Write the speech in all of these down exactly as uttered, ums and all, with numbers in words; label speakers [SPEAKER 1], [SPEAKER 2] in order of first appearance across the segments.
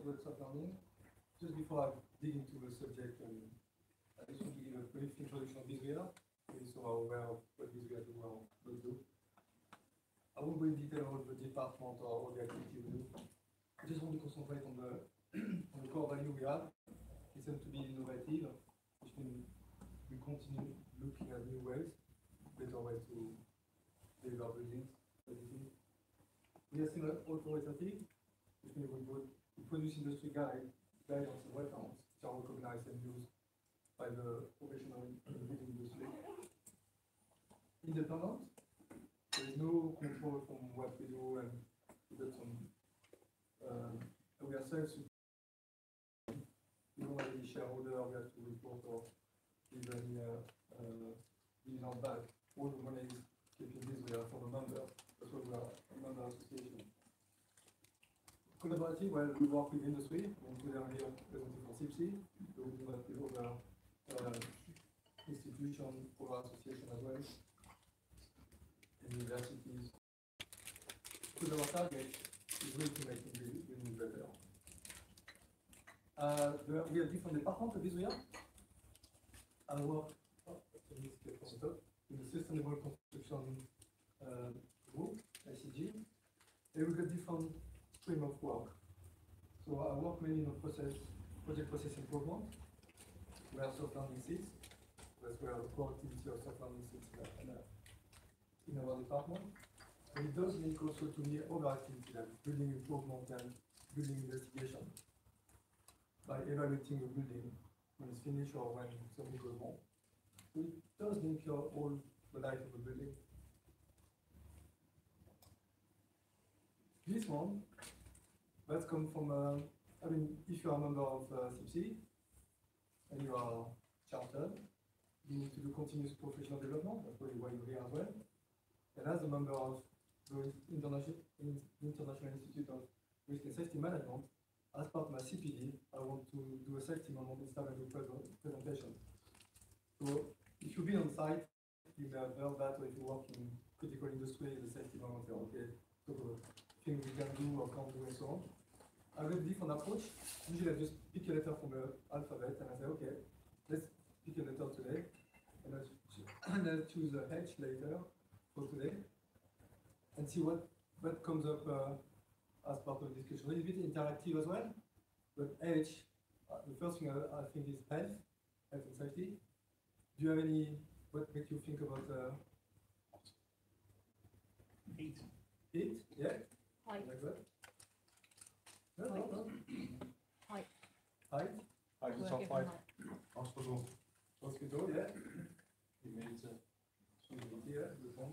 [SPEAKER 1] about soft learning. Just before I dig into the subject, um, I just want to give a brief introduction of Visual, so I'm aware of what Visual do or don't do. I won't go in detail about the department or all the activity we do. I just want to concentrate on the on the core value we have. It seems to be innovative, which means we continue looking at new ways, better ways to deliver buildings, basically. We are still authoritative, which means we, would, we produce industry guide, guidance and reference, which are recognized and used by the professional in the building industry. Independent, there is no control from what we do, and we got some, um, we are self we don't have any shareholder, we have to report or give any uh, uh, dividend back. All the money is keeping this way for the member. That's why we are a member association. Collaborative, well, we work with industry, and today I'm here presenting for C I B S E, so we do that with other uh, institutions, our association as well, and universities. Because our target is really to make the building better. Uh, there, we have different departments of Israel. I work oh, in the Sustainable Construction uh, Group, S C G, and we got different stream of work. So I work mainly on process, project process improvement, where soft learning sits. That's where the core activity of soft learning sits in, uh, in our department. And it does link also to the other activity, like building improvement and building investigation, by evaluating a building when it's finished or when something goes wrong. So it does link your all the life of a building. This one, that's come from, uh, I mean, if you are a member of uh, C I B S E and you are chartered, you need to do continuous professional development, that's why you're here as well. And as a member of the International, International Institute of Risk and Safety Management, as part of my C P D, I want to do a safety moment and start a new presentation. So if you've been on site, you may have heard that, or if you work in critical industry, the safety moment, okay, so things we can do or can't do and so on. I have a different approach. Usually I just pick a letter from the alphabet and I say, okay, let's pick a letter today. And I choose a H later for today and see what, what comes up uh, as part of the discussion. A little bit interactive as well, but H, uh, the first thing I, I think is health, health and safety. Do you have any, what makes you think about uh,
[SPEAKER 2] heat?
[SPEAKER 1] Heat, yeah?
[SPEAKER 3] Height.
[SPEAKER 1] Like that? No, no, no.
[SPEAKER 3] Height.
[SPEAKER 1] Height?
[SPEAKER 2] Height is top five. Hospital.
[SPEAKER 1] Hospital, yeah. Humidity. Humidity, yeah, good one.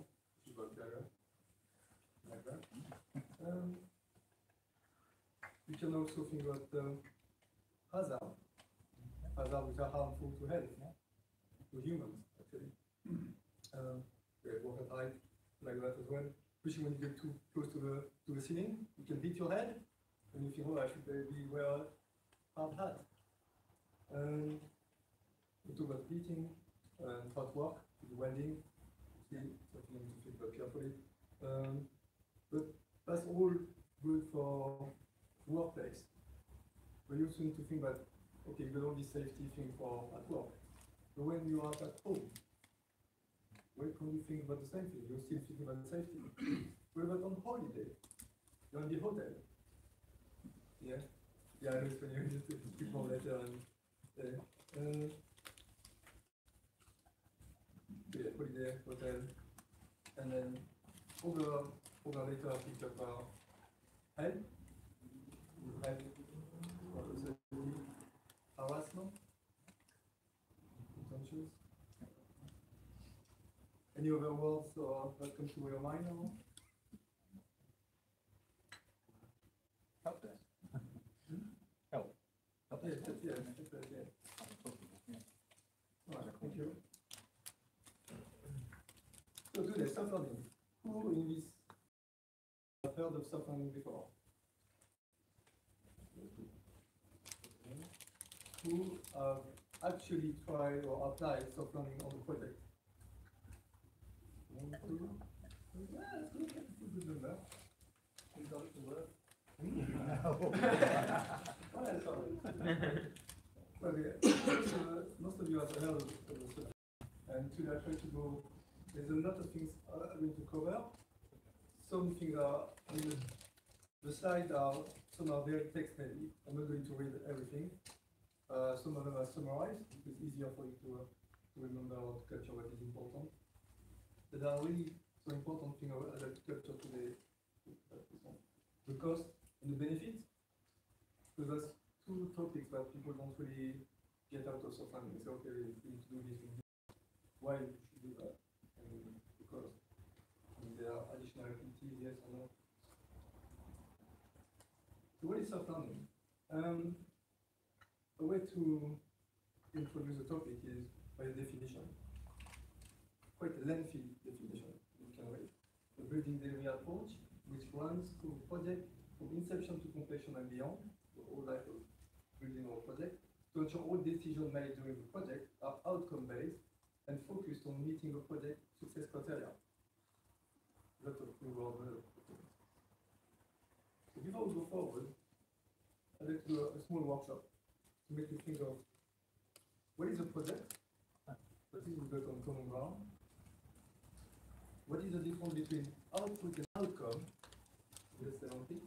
[SPEAKER 1] Like that. Um, We can also think about uh, hazard, hazard which are harmful to health, yeah? To humans, actually. Um, yeah, work at height, like that as well. Especially when you get too close to the to the ceiling, you can hit your head, and you think, oh, I should be wear a hard hat. Um, we talk about heating and hot work, welding, still something to think about carefully. Um, but that's all good for workplace. But you also need to think about, okay, you got all this safety thing for at work. But when you are at home, where can you think about the same thing? You're still thinking about safety. What about on holiday? You're in the hotel. Yeah? Yeah, I know it's when you just keep on later and uh, uh, yeah, holiday, hotel. And then over over later I picked up uh, health. Health, harassment, contentious. Any other words or that come to your mind or?
[SPEAKER 2] Help desk.
[SPEAKER 1] Hmm?
[SPEAKER 2] Help.
[SPEAKER 1] Help desk, yes, yes, yes, yes. All right, thank you. So today, soft learning. Who in this have heard of soft learning before? Who have actually tried or applied soft learning on the project? One, two. Yeah, that's good. That's a good number. You got it to work. Well, sorry. Well, yeah, most, of, uh, most of you have heard of the subject, and today I try to go. There's a lot of things uh, I'm going to cover. Some things are, I mean, the slides are, some are very text heavy. I'm not going to read everything. Uh, some of them are summarized. It's easier for you to, uh, to remember or to capture what is important. But there are really some important things I'd like to capture today. The cost and the benefits. Because that's two topics that people don't really get out of soft landing. They say, okay, we need to do this, we need to do this. Why you should do that? And because I mean, there are additional activities, yes or no. So what is soft landing? Um, a way to introduce the topic is by definition. Quite a lengthy definition you can read. The building delivery approach, which runs through project from inception to completion and beyond, the whole life of building or project, to ensure all decisions made during the project are outcome-based and focused on meeting the project success criteria. Lots of new words. So before we go forward, I'd like to do a small workshop to make you think of what is a project, what is the on common ground, what is the difference between output and outcome, yes, semantic.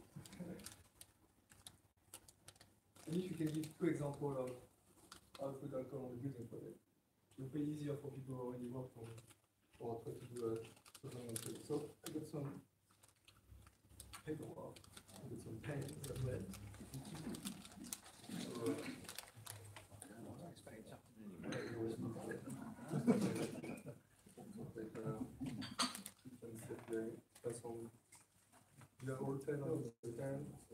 [SPEAKER 1] And if you can give two examples of output outcome on the building project, it will be easier for people who already work on or try to do a program. So I got some paperwork, I got some pens as well. So, you are all ten on the ten. So,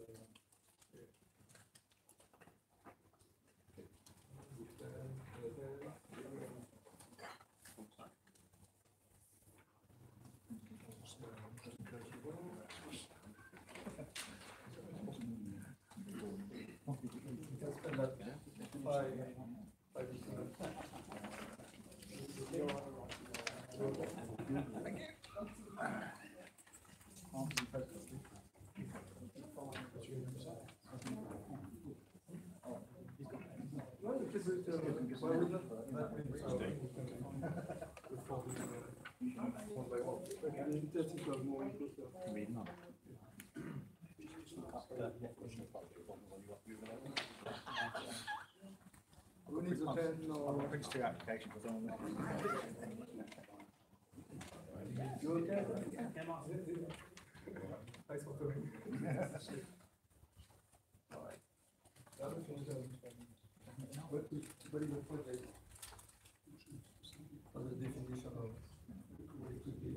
[SPEAKER 1] Five, five well, because it, uh, well, we're not that many, so we'll probably uh, one by one. Okay, I'm interested to have more input. Who needs a pen or?
[SPEAKER 2] Brings two applications.
[SPEAKER 1] You okay? Thanks for coming. All right. The other thing is, um, what is, what is a project? What is the definition of what it could be?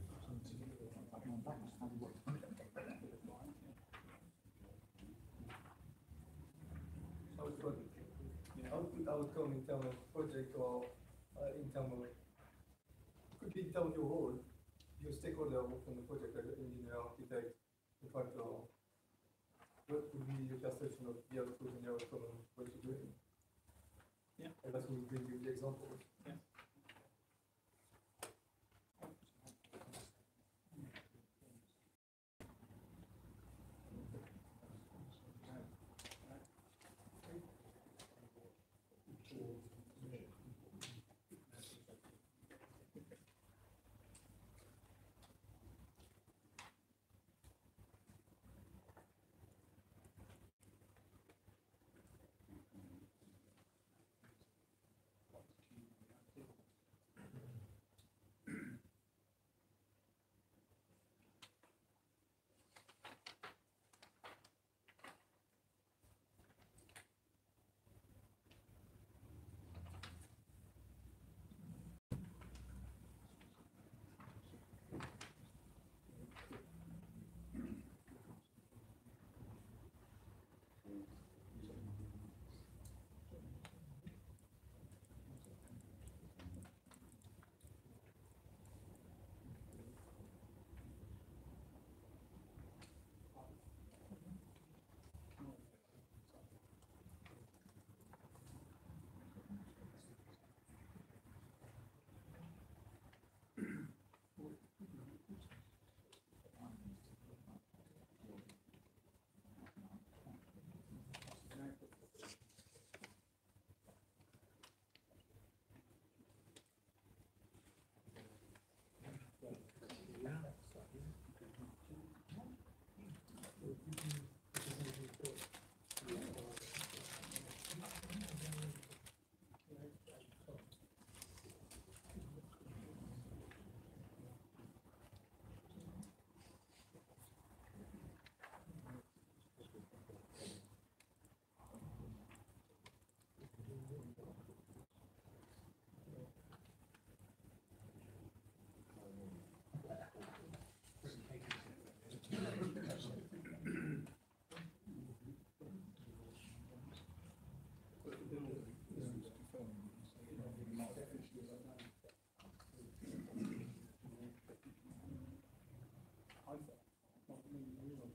[SPEAKER 1] Output, output outcome in terms of project or uh, in terms of, could be in terms of your role, your stakeholder work on the project, like engineer, architect, contractor. What would be your perception of the output and the outcome of what you're doing? Yeah. And that's what we bring you the example. Yeah.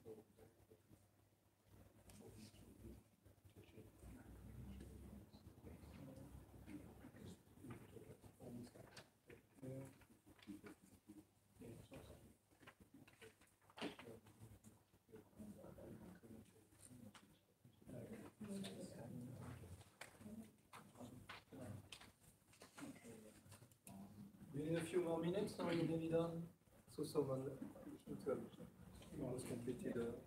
[SPEAKER 1] We need a few more minutes, or you may be done? So someone should have almost completed. Uh,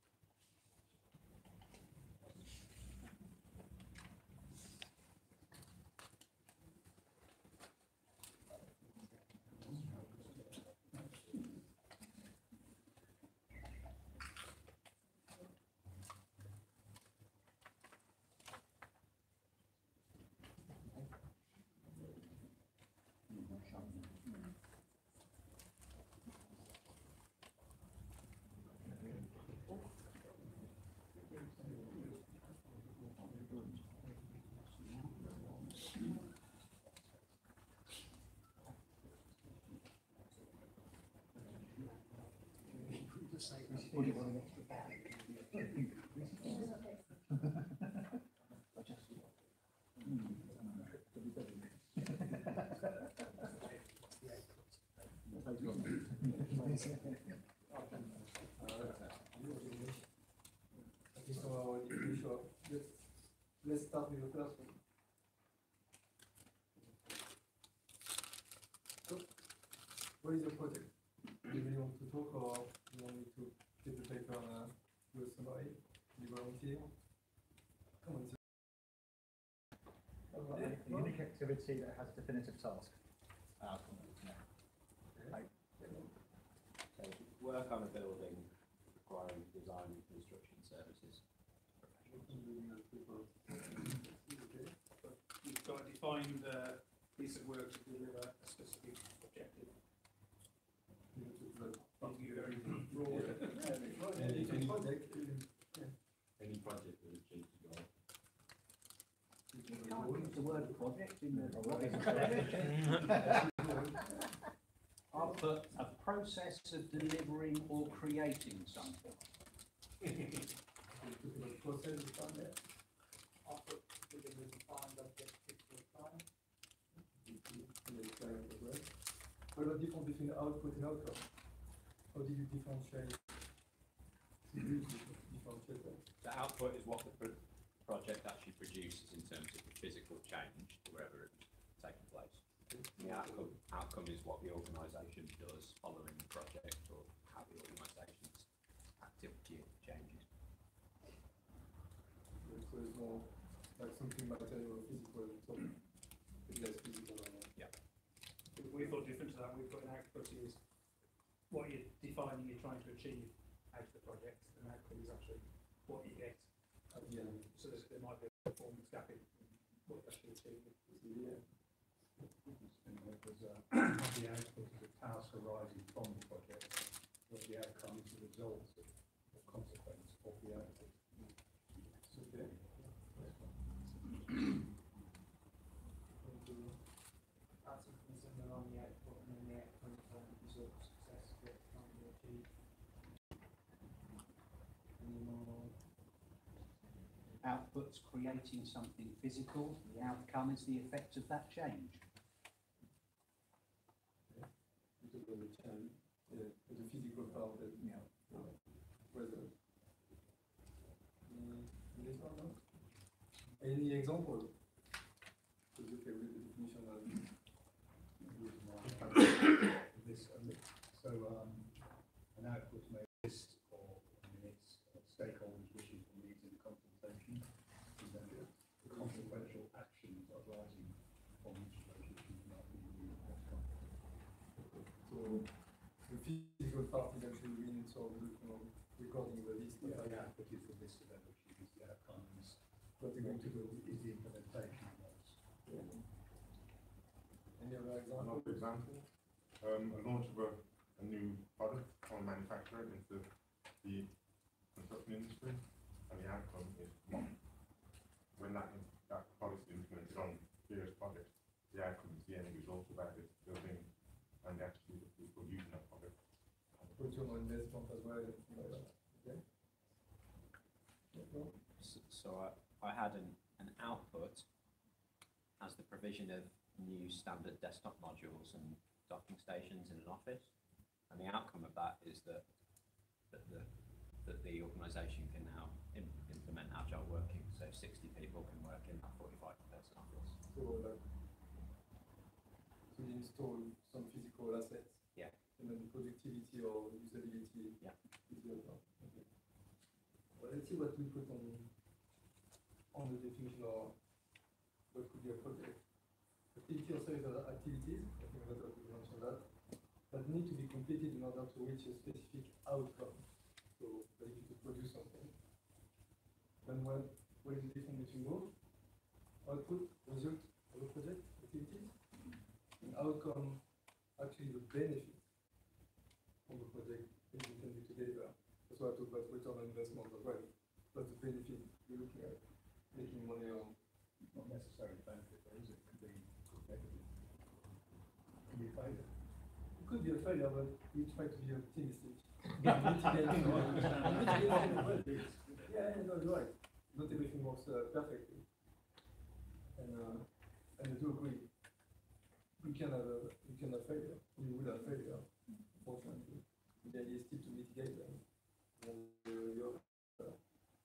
[SPEAKER 1] Let's start with the first one. So, what is your project? Do you really want to talk, or do you want me to get the paper and uh, do a summary? Do you volunteer? Come on.
[SPEAKER 3] A unique activity that has a definitive task. Outcome.
[SPEAKER 4] So work on a building requiring design and construction services.
[SPEAKER 5] You've got a defined uh, piece of work to deliver a specific objective. You're very broad.
[SPEAKER 1] Any project?
[SPEAKER 4] Any project that achieves the goal.
[SPEAKER 3] Can't use the word project in the. What is a project? I'll put a process of delivering or creating something.
[SPEAKER 1] Process is done there.
[SPEAKER 5] I'll put within the defined objective for time.
[SPEAKER 1] What about the difference between output and outcome? How did you differentiate? Did you differentiate that?
[SPEAKER 4] The output is what the pro project actually produces in terms of the physical change wherever it's taking place. And the outcome, outcome is what the organisation does following the project, or how the organisation's activity changes.
[SPEAKER 1] So it's more like something material or physical, so it's less physical.
[SPEAKER 4] Yeah.
[SPEAKER 5] We thought different to that. We've got an output is what you're defining, you're trying to achieve out of the project, and output is actually what you get.
[SPEAKER 1] At the end.
[SPEAKER 5] So there's, there might be a performance gap in what you actually achieve.
[SPEAKER 1] Yeah.
[SPEAKER 2] Because uh, the output is a task arising from the project, where the outcome is the result of the consequence of the output.
[SPEAKER 1] Okay.
[SPEAKER 5] That's a concern around the output, and then the outcome is the result of success that can be achieved.
[SPEAKER 3] Output's creating something physical, the outcome is the effect of that change.
[SPEAKER 1] The change, the, the physical part that
[SPEAKER 3] Yeah.
[SPEAKER 1] whether mm, this one, no? Any example? Because okay, with the definition of
[SPEAKER 2] This, um, so um, an output may list or minutes of stakeholders wishing for needs in consultation, and then the consequential actions arising from each of those issues might be the outcome.
[SPEAKER 1] so the physical part is actually within sort of the, you know, recording the list.
[SPEAKER 2] Yeah,
[SPEAKER 1] But
[SPEAKER 2] the output is the list of them, which is the outcomes.
[SPEAKER 1] what you're going to do.
[SPEAKER 2] Is the implementation of those.
[SPEAKER 1] Any other example?
[SPEAKER 6] Another example, um, a launch of a, a new product from a manufacturer into the construction industry, and the outcome is when that, that product is implemented on various projects, the outcome is the end result of that is building and the attitude of people using that product.
[SPEAKER 1] Return on investment as well, and things like that. Yeah. Yeah, well,
[SPEAKER 4] S- So I, I had an, an output as the provision of new standard desktop modules and docking stations in an office. And the outcome of that is that, that the, that the organisation can now im- implement agile working. So sixty people can work in that forty-five person office.
[SPEAKER 1] so like, so you install some physical assets.
[SPEAKER 4] Yeah.
[SPEAKER 1] And then productivity or usability.
[SPEAKER 4] Yeah.
[SPEAKER 1] Is the other. Okay. Well, let's see what we put on on the definition of what could be a project. Activity or service are activities, I think that we mentioned that, that need to be completed in order to reach a specific outcome. So basically to produce something. Then what, what is the difference between both? Output, result of a project, activities, and outcome, actually the benefit of the project is intended to deliver. That's why I talk about return on investment as well. But the benefit you're looking at, making money on.
[SPEAKER 2] Not necessarily benefit, though, is it? Could be negative. Could be a failure.
[SPEAKER 1] It could be a failure, but we try to be optimistic. Mitigate, mitigate. Yeah, yeah, no, you're right. Not everything works uh, perfectly. And, uh, and I do agree. We can have a, we can have failure. We will have failure, unfortunately. The idea is still to mitigate them. And, uh, you're, uh,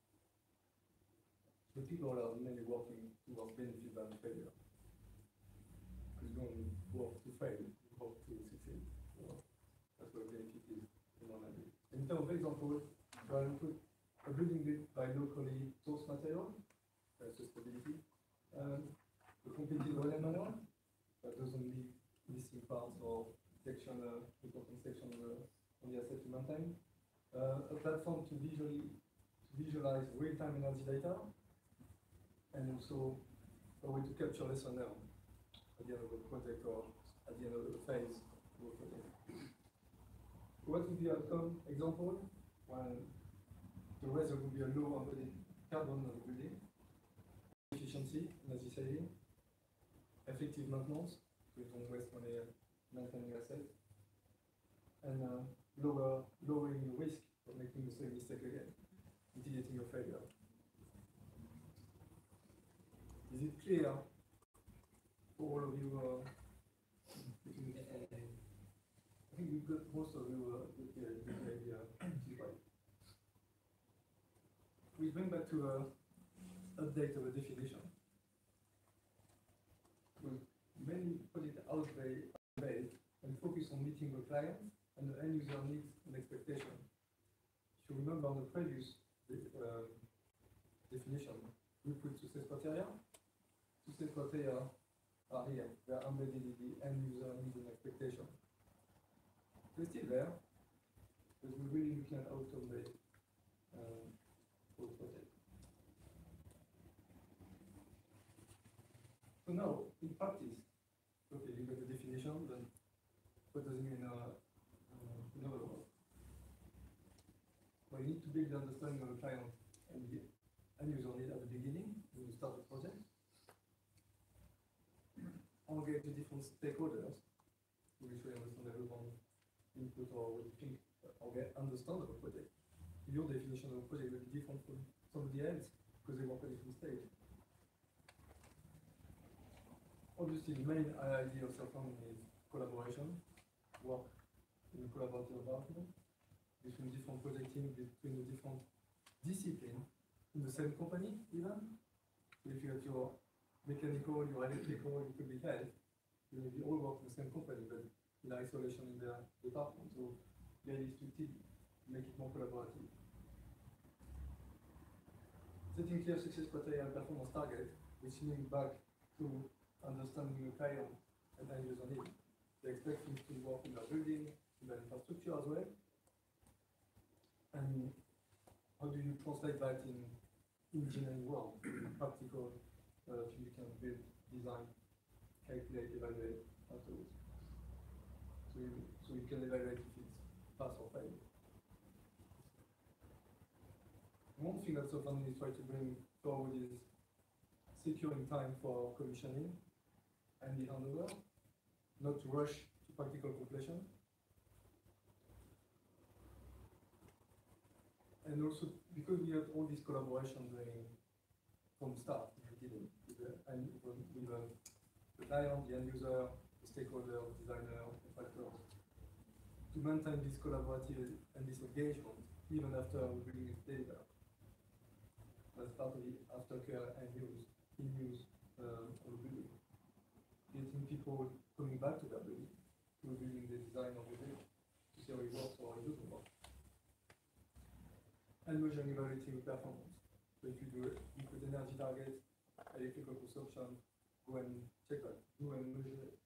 [SPEAKER 1] the people are mainly working towards benefit than failure. Because you don't work to fail, you work to succeed. So that's what benefit is in one idea. In terms of example, I put a building built by locally sourced material, that's sustainability. Um, a completed O L M manual, that doesn't leave missing parts or section, uh, important section on the, on the asset to maintain. Uh, a platform to visually to visualize real-time energy data, and also a way to capture lesson learned at the end of the project or at the end of the phase of the project. What would be the outcome? Example, when the result would be a low embodied carbon of the building, efficiency, energy saving, effective maintenance, so you don't waste money maintaining assets, and uh, lower, lowering the risk of making the same mistake again, mitigating your failure. Is it clear for all of you? Uh, I think we've got most of you uh, with the idea. We bring back to a update of a definition. With many projects outbased and focus on meeting the client and the end user needs and expectations. If you remember on the previous uh, definition, we put success criteria. Success criteria are here. They are embedded in the end user needs and expectation. They're still there, but we're really looking at outcome-based um, project. So now, in practice, okay, you got the definition, then what does it mean uh, uh, in other words? Well, you need to build the understanding of the client and the end user need at the beginning when you start the project. Engage the different stakeholders to make sure you understand everyone input or what you think or get understand of a project. Your definition of a project will be different from somebody else because they work at a different stage. Obviously, the main idea of self-learning is collaboration, work in a collaborative environment between different project teams, between the different disciplines in the same company, even. So if you have your mechanical, your electrical, you could be health, you maybe all work in the same company, but in isolation in their department. So the idea is to team, make it more collaborative. Setting clear success criteria and performance target, which link back to understanding the client and end user need. They expect things to work in their building, in their infrastructure as well. And how do you translate that in engineering world, in practical uh, things you can build, design, calculate, evaluate afterwards. So you, so you can evaluate if it's pass or fail. One thing that Sofan is trying to bring forward is securing time for commissioning and the handover, not to rush to practical completion. And and also because we had all this collaboration during from the start, we did it with the, and with the, the client, the end user, the stakeholder, the designer, the factors, to maintain this collaborative and this engagement even after we bring it data. As part of the aftercare and use, in use uh, of the building. Getting people coming back to that building, to reviewing the design of the building, to see how it works or how it doesn't work. And measuring evaluating performance. So if you do it, you put energy targets, electrical consumption, go and check that, go and measure it.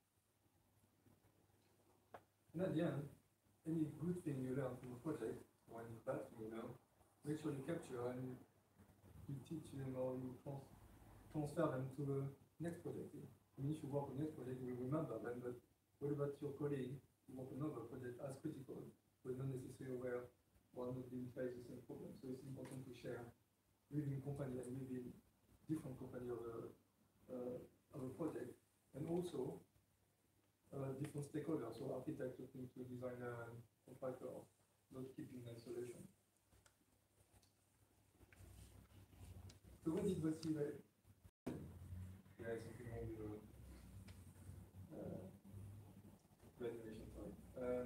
[SPEAKER 1] And at the end, any good thing you learn from a project, or any bad thing you learn, make sure you capture and you teach them or you trans transfer them to the next project. I mean, if you work on next project, you will remember them, but what about your colleague who work on another project as critical, but not necessarily aware or not being faced the same problem? So it's important to share within company and within different company of a, uh, of a project, and also uh, different stakeholders, so architect talking to designer and contractor, not keeping an isolation. So what did we see there? Yeah, something wrong with the uh, graduation, sorry. Um,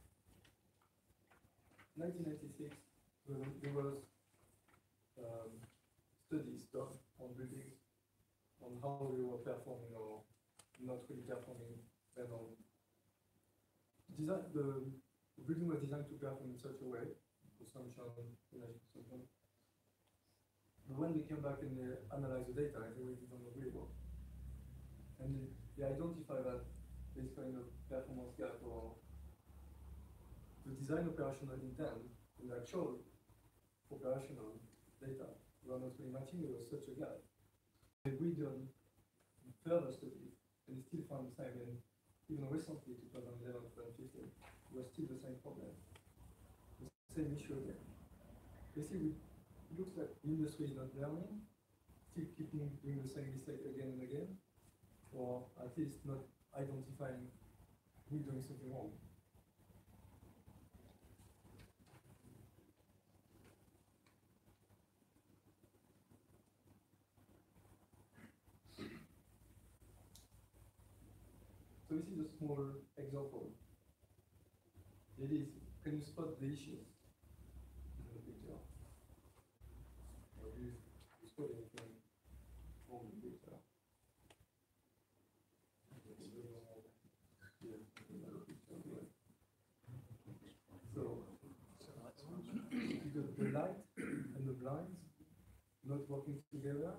[SPEAKER 1] nineteen ninety-six, there was um, studies done on buildings, on how they were performing or not really performing, and on design, the, the building was designed to perform in such a way, consumption, energy consumption. But when we came back and they analyzed the data, they really don't agree well. And they, they identify that this kind of performance gap or the design operational intent and the actual operational data were not really matching. There was such a gap. We done further studies and they still found the same. And even recently, twenty eleven, twenty fifteen, it was still the same problem. The same issue again. Basically, it looks like the industry is not learning, still keeping doing the same mistake again and again, or at least not identifying who's doing something wrong. So this is a small example. It is, can you spot the issues in the picture? Or do you, you spot anything wrong in the picture? So, you got the light and the blinds not working together,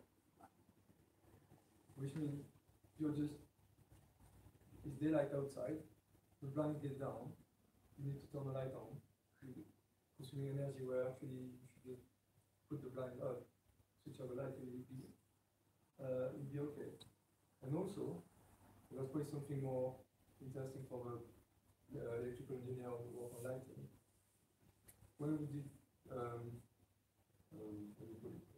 [SPEAKER 1] which means you're just, it's daylight outside, the blinds get down, you need to turn the light on, you're consuming energy where actually you should just put the blind up, switch off the light, and you'll be, uh, you'll be okay. And also, there's probably something more interesting for the uh, electrical engineer who work on lighting. When we did um, um, what do you call it?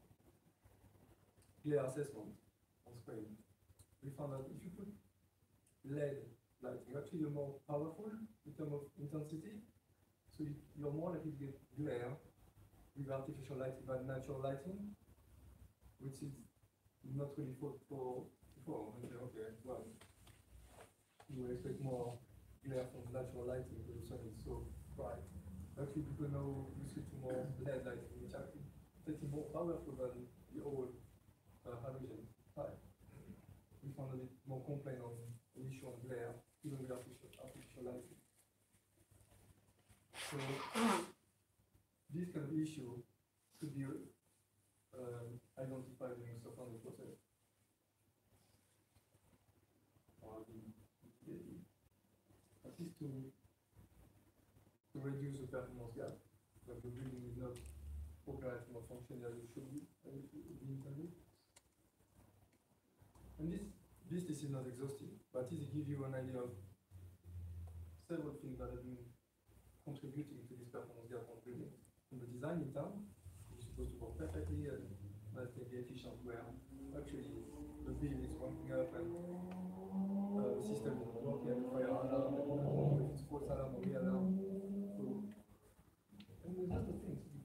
[SPEAKER 1] glare assessment on screen, we found that if you put L E D lighting, actually you're more powerful in terms of intensity, so you, you're more likely to get glare with artificial lighting than natural lighting, which is not really thought for before. And say, okay, well, you will expect more glare from natural lighting because the sun is so bright. Actually, people now we switch to more L E D lighting, which actually is more powerful than the old uh, halogen type. We found a bit more complaint on the issue on glare, even with artificial, artificial lighting. So, this kind of issue could be um, identified during the software process. Or the, the, at least to, to reduce the performance gap, that the building is not operating or functioning as it should be, as it should be intended. And this, this list is not exhaustive, but it gives you an idea of several things that have been contributing to this performance gap on buildings. From the design in town, it's supposed to work perfectly and relatively efficient, where actually the bill is ramping up and uh, the system is not working, and the fire alarm, and if it's false alarm or real alarm. So, and there's other things.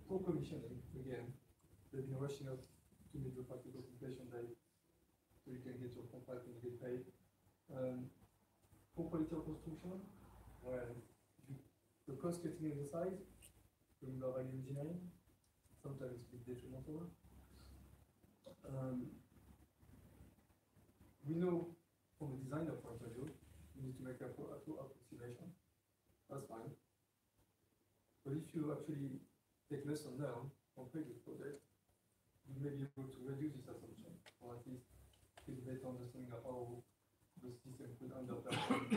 [SPEAKER 1] for commissioning, again, they've been rushing up to meet the practical completion date, so you can get your contract and get paid. Um, for quality of construction, well, you, the cost cutting exercise, remember value engineering, sometimes it's a bit detrimental. Um, we know from a designer point of view, you need to make a approximation. That's fine. But if you actually take lesson learned from previous projects, you may be able to reduce this assumption, or at least get a better understanding of how the system could underperform.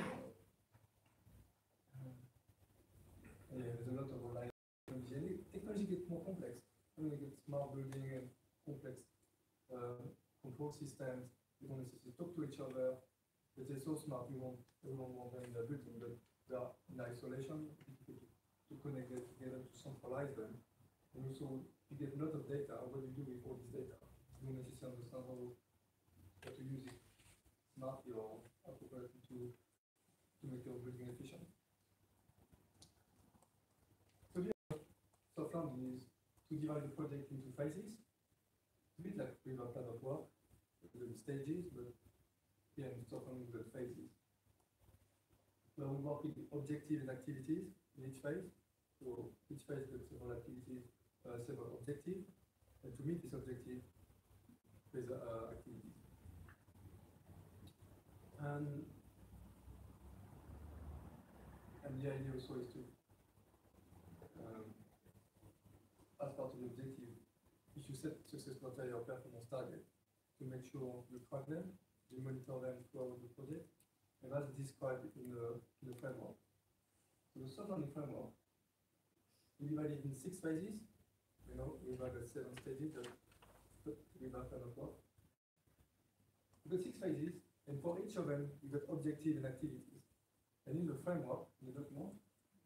[SPEAKER 1] um, yeah, there's a lot of online technology. Technology gets more complex. I mean, you get smart building and complex uh, control systems. You don't necessarily talk to each other. But they're so smart, you want everyone wants them in their building, but they are in isolation. To, to connect them together, to centralize them. And also, you get a lot of data. What do you do with all this data? You don't necessarily understand how, how to use it smartly or appropriately to, to make your building efficient. So the soft landing is to divide the project into phases. It's a bit like we have a plan of work, with the stages, but here in soft landing we've got phases. Where we work with objectives and activities in each phase. So each phase has several activities, uh, several objectives, and to meet this objective, there's uh, activities. And, and the idea also is to, um, as part of the objective, if you set success criteria or performance target, to make sure you track them, you monitor them throughout the project, and that's described in the, in the framework. So the soft landing framework, we divide it in six phases. You know, we have got seven stages, but we have kind of work. We've got six phases, and for each of them, we've got objectives and activities. And in the framework, in the document,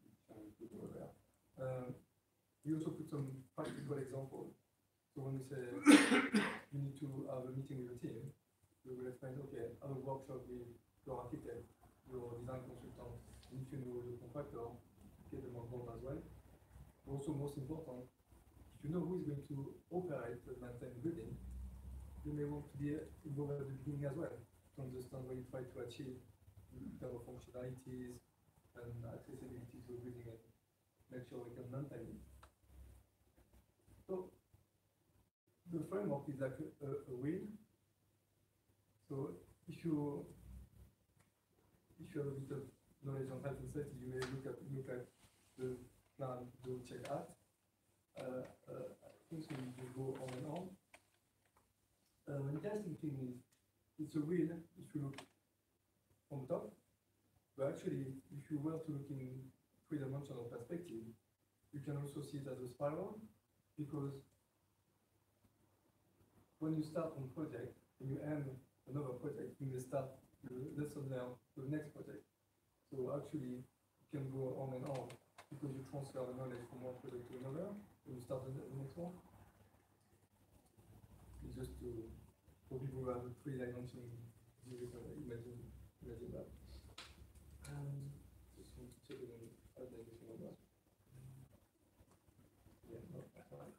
[SPEAKER 1] um, we also put some practical examples. So when we say you need to have a meeting with a team, we will explain, okay, have a workshop with your architect, your design consultant, and if you know the contractor, get them on board as well. Also, most important, if you know who is going to operate and maintain the building, you may want to be involved at the beginning as well, to understand what you try to achieve in terms of functionalities and accessibility to the building and make sure we can maintain it. So, the framework is like a, a, a wheel. So, if you if you have a bit of knowledge on health and safety, you may look at look at the plan, do check out. Uh, uh, I think we need to go on and on. Uh, the interesting thing is, it's a wheel if you look on top, but actually, if you were to look in three-dimensional perspective, you can also see it as a spiral, because when you start one project and you end another project, you may start the lesson learned to the next project. So actually, you can go on and on, because you transfer the knowledge from one project to another, and you start the, the next one. It's just to, for people who have a three-dimensional view, you can imagine, imagine that. Um, just want to check it on the number. Yeah, no, that's all right.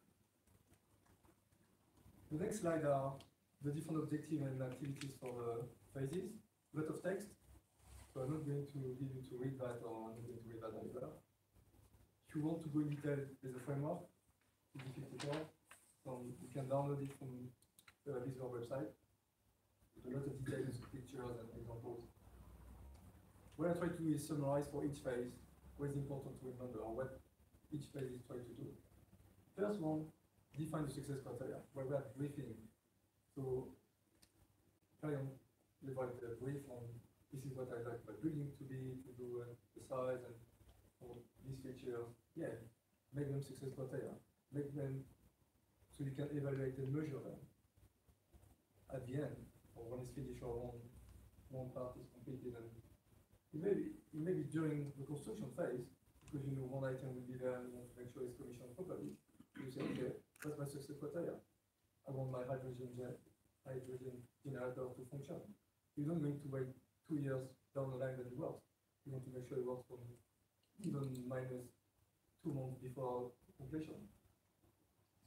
[SPEAKER 1] The next slide are the different objectives and activities for the phases. A lot of text, so I'm not going to give you to read that, or I'm not going to read that either. If you want to go in detail, there's a framework, P D fifty-four. Um, you can download it from the visual website. With a lot of details, pictures, and examples. What I try to do is summarize for each phase what is important to remember, or what each phase is trying to do. First one, define the success criteria, where we are briefing. So, client divide the brief on this is what I like my building to be, to do, uh, the size, and or these features. Yeah, make them success criteria. Make them so you can evaluate and measure them at the end, or when it's finished, or one, one part is completed. And it may be, it may be during the construction phase, because you know one item will be there and you want to make sure it's commissioned properly. You say, okay, that's my success criteria. I want my hydrogen jet, hydrogen generator to function. You're not going to wait two years down the line that it works. You want to make sure it works from even minus two months before completion.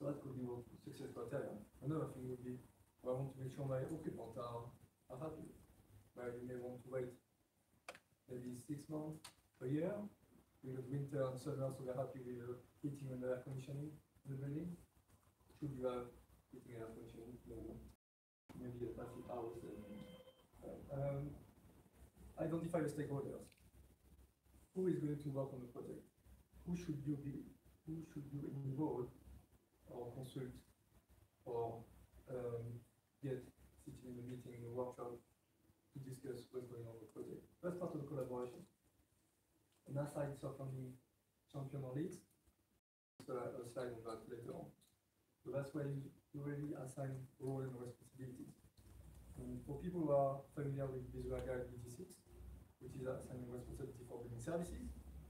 [SPEAKER 1] So that could be one success criteria. Another thing would be, well, I want to make sure my occupants are, are happy. Where you may want to wait maybe six months, a year, because winter and summer, so they're happy with uh, heating and air conditioning in the building. Should you have heating and air conditioning? No. Maybe a passive hours. Um, identify the stakeholders. Who is going to work on the project? Who should you be? Who should you involve or consult or um, get sitting in a meeting, in a workshop to discuss what's going on with the project? That's part of the collaboration. And aside certainly champion or leads, so a slide on that later on. So that's where you, you really assign role and responsibilities. And for people who are familiar with Visual Guide B T six, which is assigning responsibility for building services,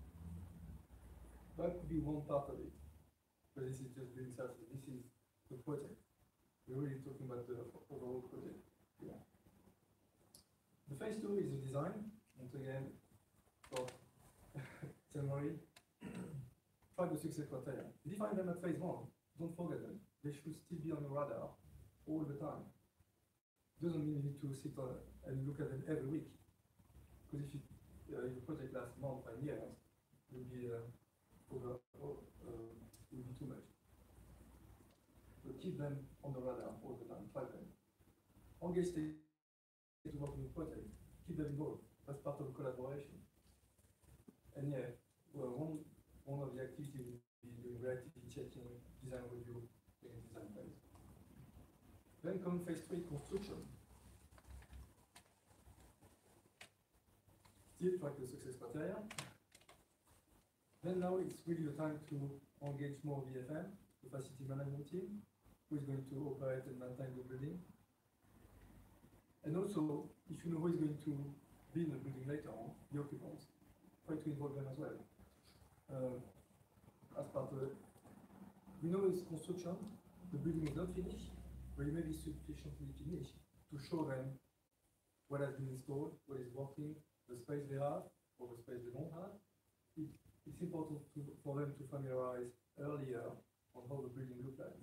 [SPEAKER 1] that could be one part of it. But this is just building services. This is the project. We're really talking about the overall project. Yeah. The phase two is the design. Once again, for summary, try the success criteria. Define them at phase one. Don't forget them. They should still be on your radar all the time. Doesn't mean you need to sit on and look at them every week. Because if, you, uh, if the project lasts months and years, it will be uh, over, uh, it will be too much. But keep them on the radar all the time. Try them. Engage stakeholders to work on the project. Keep them involved. That's part of the collaboration. And yeah, well, one one of the activities will be doing reactivity checking, design review, in design phase. Then come phase three, construction. Still track the success criteria. Then now it's really the time to engage more V F M, the facility management team, who is going to operate and maintain the building. And also, if you know who is going to be in the building later on, the occupants, try to involve them as well. Uh, as part of it, we know it's construction, the building is not finished, but it may be sufficiently finished to show them what has been installed, what is working, the space they have, or the space they don't have. It, it's important to, for them to familiarize earlier on how the building looks like.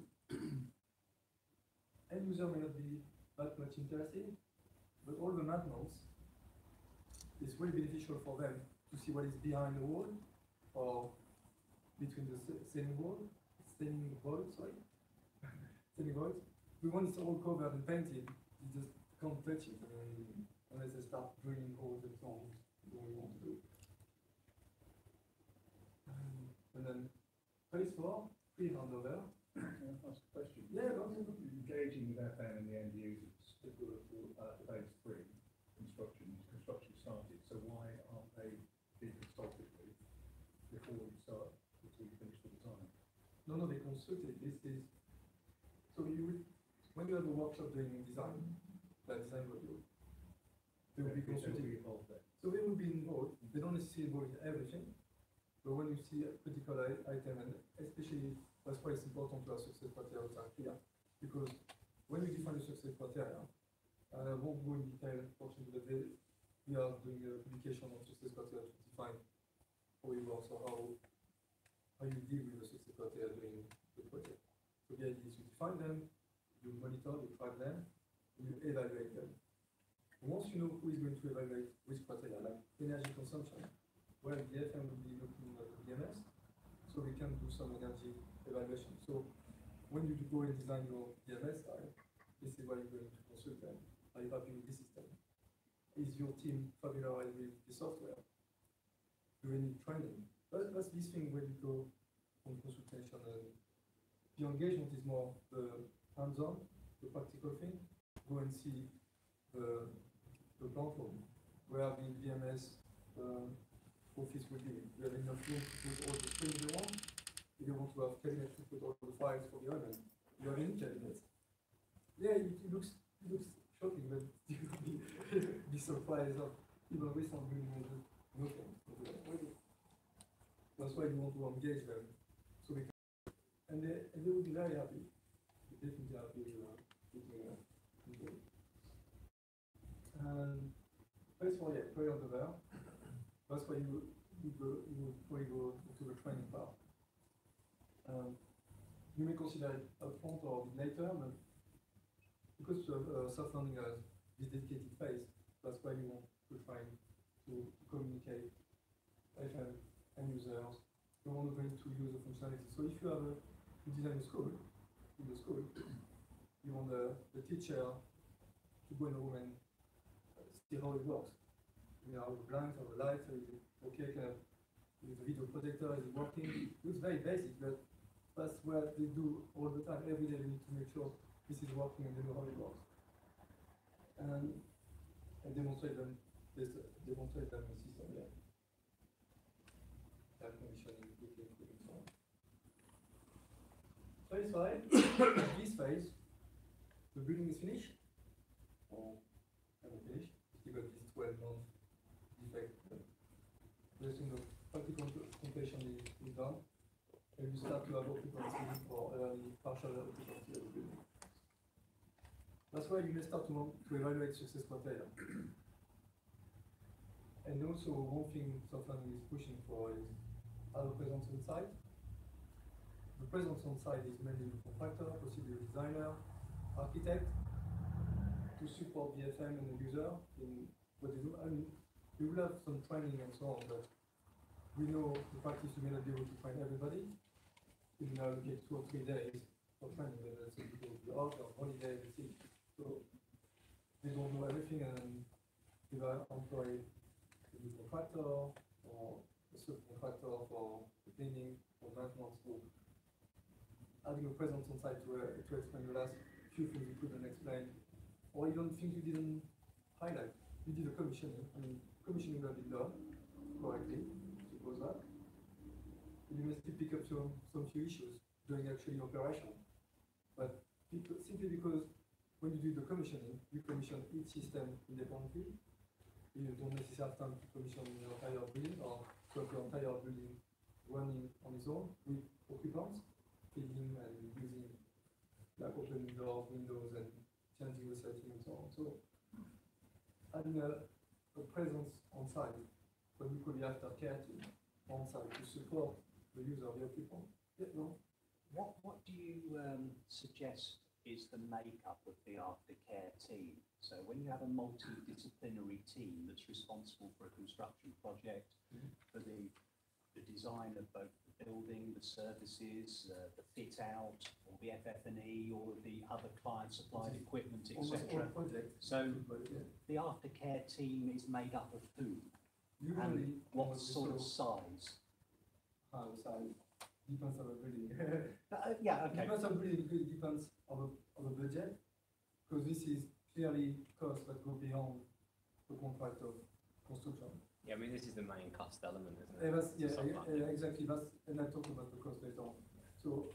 [SPEAKER 1] End user may not be that much interested, but all the maintenance is really beneficial for them to see what is behind the wall or between the ceiling wall, ceiling void, sorry, ceiling void. We want it all covered and painted, you just can't touch it I mean, unless they start drilling holes and so on. What we want to do. Um, and then phase four, free handover.
[SPEAKER 2] Can I ask a question?
[SPEAKER 1] Yeah, go on.
[SPEAKER 2] Engaging with F M and the end users for uh, phase three construction. Construction started, so why aren't they being consulted with before we start, before we finish all the time?
[SPEAKER 1] No, no, they consulted. This is so you would when you have a workshop doing design, like design review, they will be consulted.
[SPEAKER 2] Be involved there.
[SPEAKER 1] So they will be involved. They don't necessarily involve in everything, but when you see a critical item, and especially that's why it's important to have success criteria that are clear, because when you define the success criteria, and I won't go in detail, unfortunately, but they, we are doing a publication on success criteria to define how it works or how, how you deal with the success criteria during the project. So the idea is you define them, you monitor, you track them, and you evaluate them. And once you know who is going to evaluate which criteria, like energy consumption, well, the F M will be looking at the B M S, so we can do some energy evaluation. So when you go and design your B M S style, this is why you're going to consult them. Are you happy with this system? Is your team familiarized with the software? Do you need training? That, that's this thing when you go from consultation and the engagement is more the hands-on, the practical thing. Go and see the, the plant room, where the B M S uh, office will be. You have enough room to put all the screens you want. If you want to have cabinets to put all the files for the oven, you have any cabinets. Yeah, it, it looks it looks shocking, but you will be, be surprised of even with some building nothing. That's why you want to engage them. So they can, and they, and they will be very happy. They're definitely happy with uh, with uh, And phase four, yeah, play on the there. That's why you you go you will probably go into the training part. Um, you may consider it upfront or a bit later, but because uh, uh, soft landing has this dedicated phase, that's why you want to try to communicate with end users. You want to go into user functionality. So if you have a you design a school, in the school, you want the, the teacher to go in the room and see how it works. You know, the blinds or the lights, is it okay, kind of, is the video projector, is it working? It's very basic, but that's what they do all the time. Every day they need to make sure this is working and they know how it works. And, and demonstrate them, this, demonstrate them the system, yeah. Air conditioning, heating, cooling, so on. Phase five, this phase, the building is finished, or kind of finished, you got this twelve month defect. Everything of practical completion is, is done, and you start to have occupancy or early partial occupancy of the building. That's why you may start to, to evaluate success criteria. And also, one thing soft landing is pushing for is our presence on site. The presence on site is mainly the contractor, possibly a designer, architect, to support the F M and the user in what they do. I mean, we will have some training and so on, but we know the practice you may not be able to train everybody. You will allocate two or three days for training, whether it's people will be off or holiday, everything. So they don't know everything, and you will employ a new contractor or a subcontractor for the cleaning or maintenance. So having a presence on site to, uh, to explain the last few things you couldn't explain, or even things you didn't highlight. You did a commissioning, I mean, commissioning will be done correctly, suppose that. You may still pick up some, some few issues during actually operation. But because, simply because when you do the commissioning, you commission each system independently. You don't necessarily have time to commission your entire building or to have your entire building running on its own with occupants, feeding and using, like opening doors, windows, and changing the setting and so on. So having a, a presence on site, what we call the aftercare team on site to support the user, the occupant. Yeah, no.
[SPEAKER 3] What, what do you um, suggest is the makeup of the aftercare team? So when you have a multidisciplinary team that's responsible for a construction project, mm-hmm. for the, the design of both the building, the services, uh, the fit out, or the F F and E, all of the other client supplied equipment, et cetera. So the aftercare team is made up of who?
[SPEAKER 1] Usually,
[SPEAKER 3] and what sort of size?
[SPEAKER 1] How size? Depends on the building.
[SPEAKER 3] uh, yeah, okay.
[SPEAKER 1] Depends on the building, it depends on the, on the budget, because this is clearly costs that go beyond the contract of construction.
[SPEAKER 4] Yeah, I mean, this is the main cost element, isn't it?
[SPEAKER 1] Yeah, that's, yeah, yeah, yeah, exactly. That's, and I talk about the cost later on. So,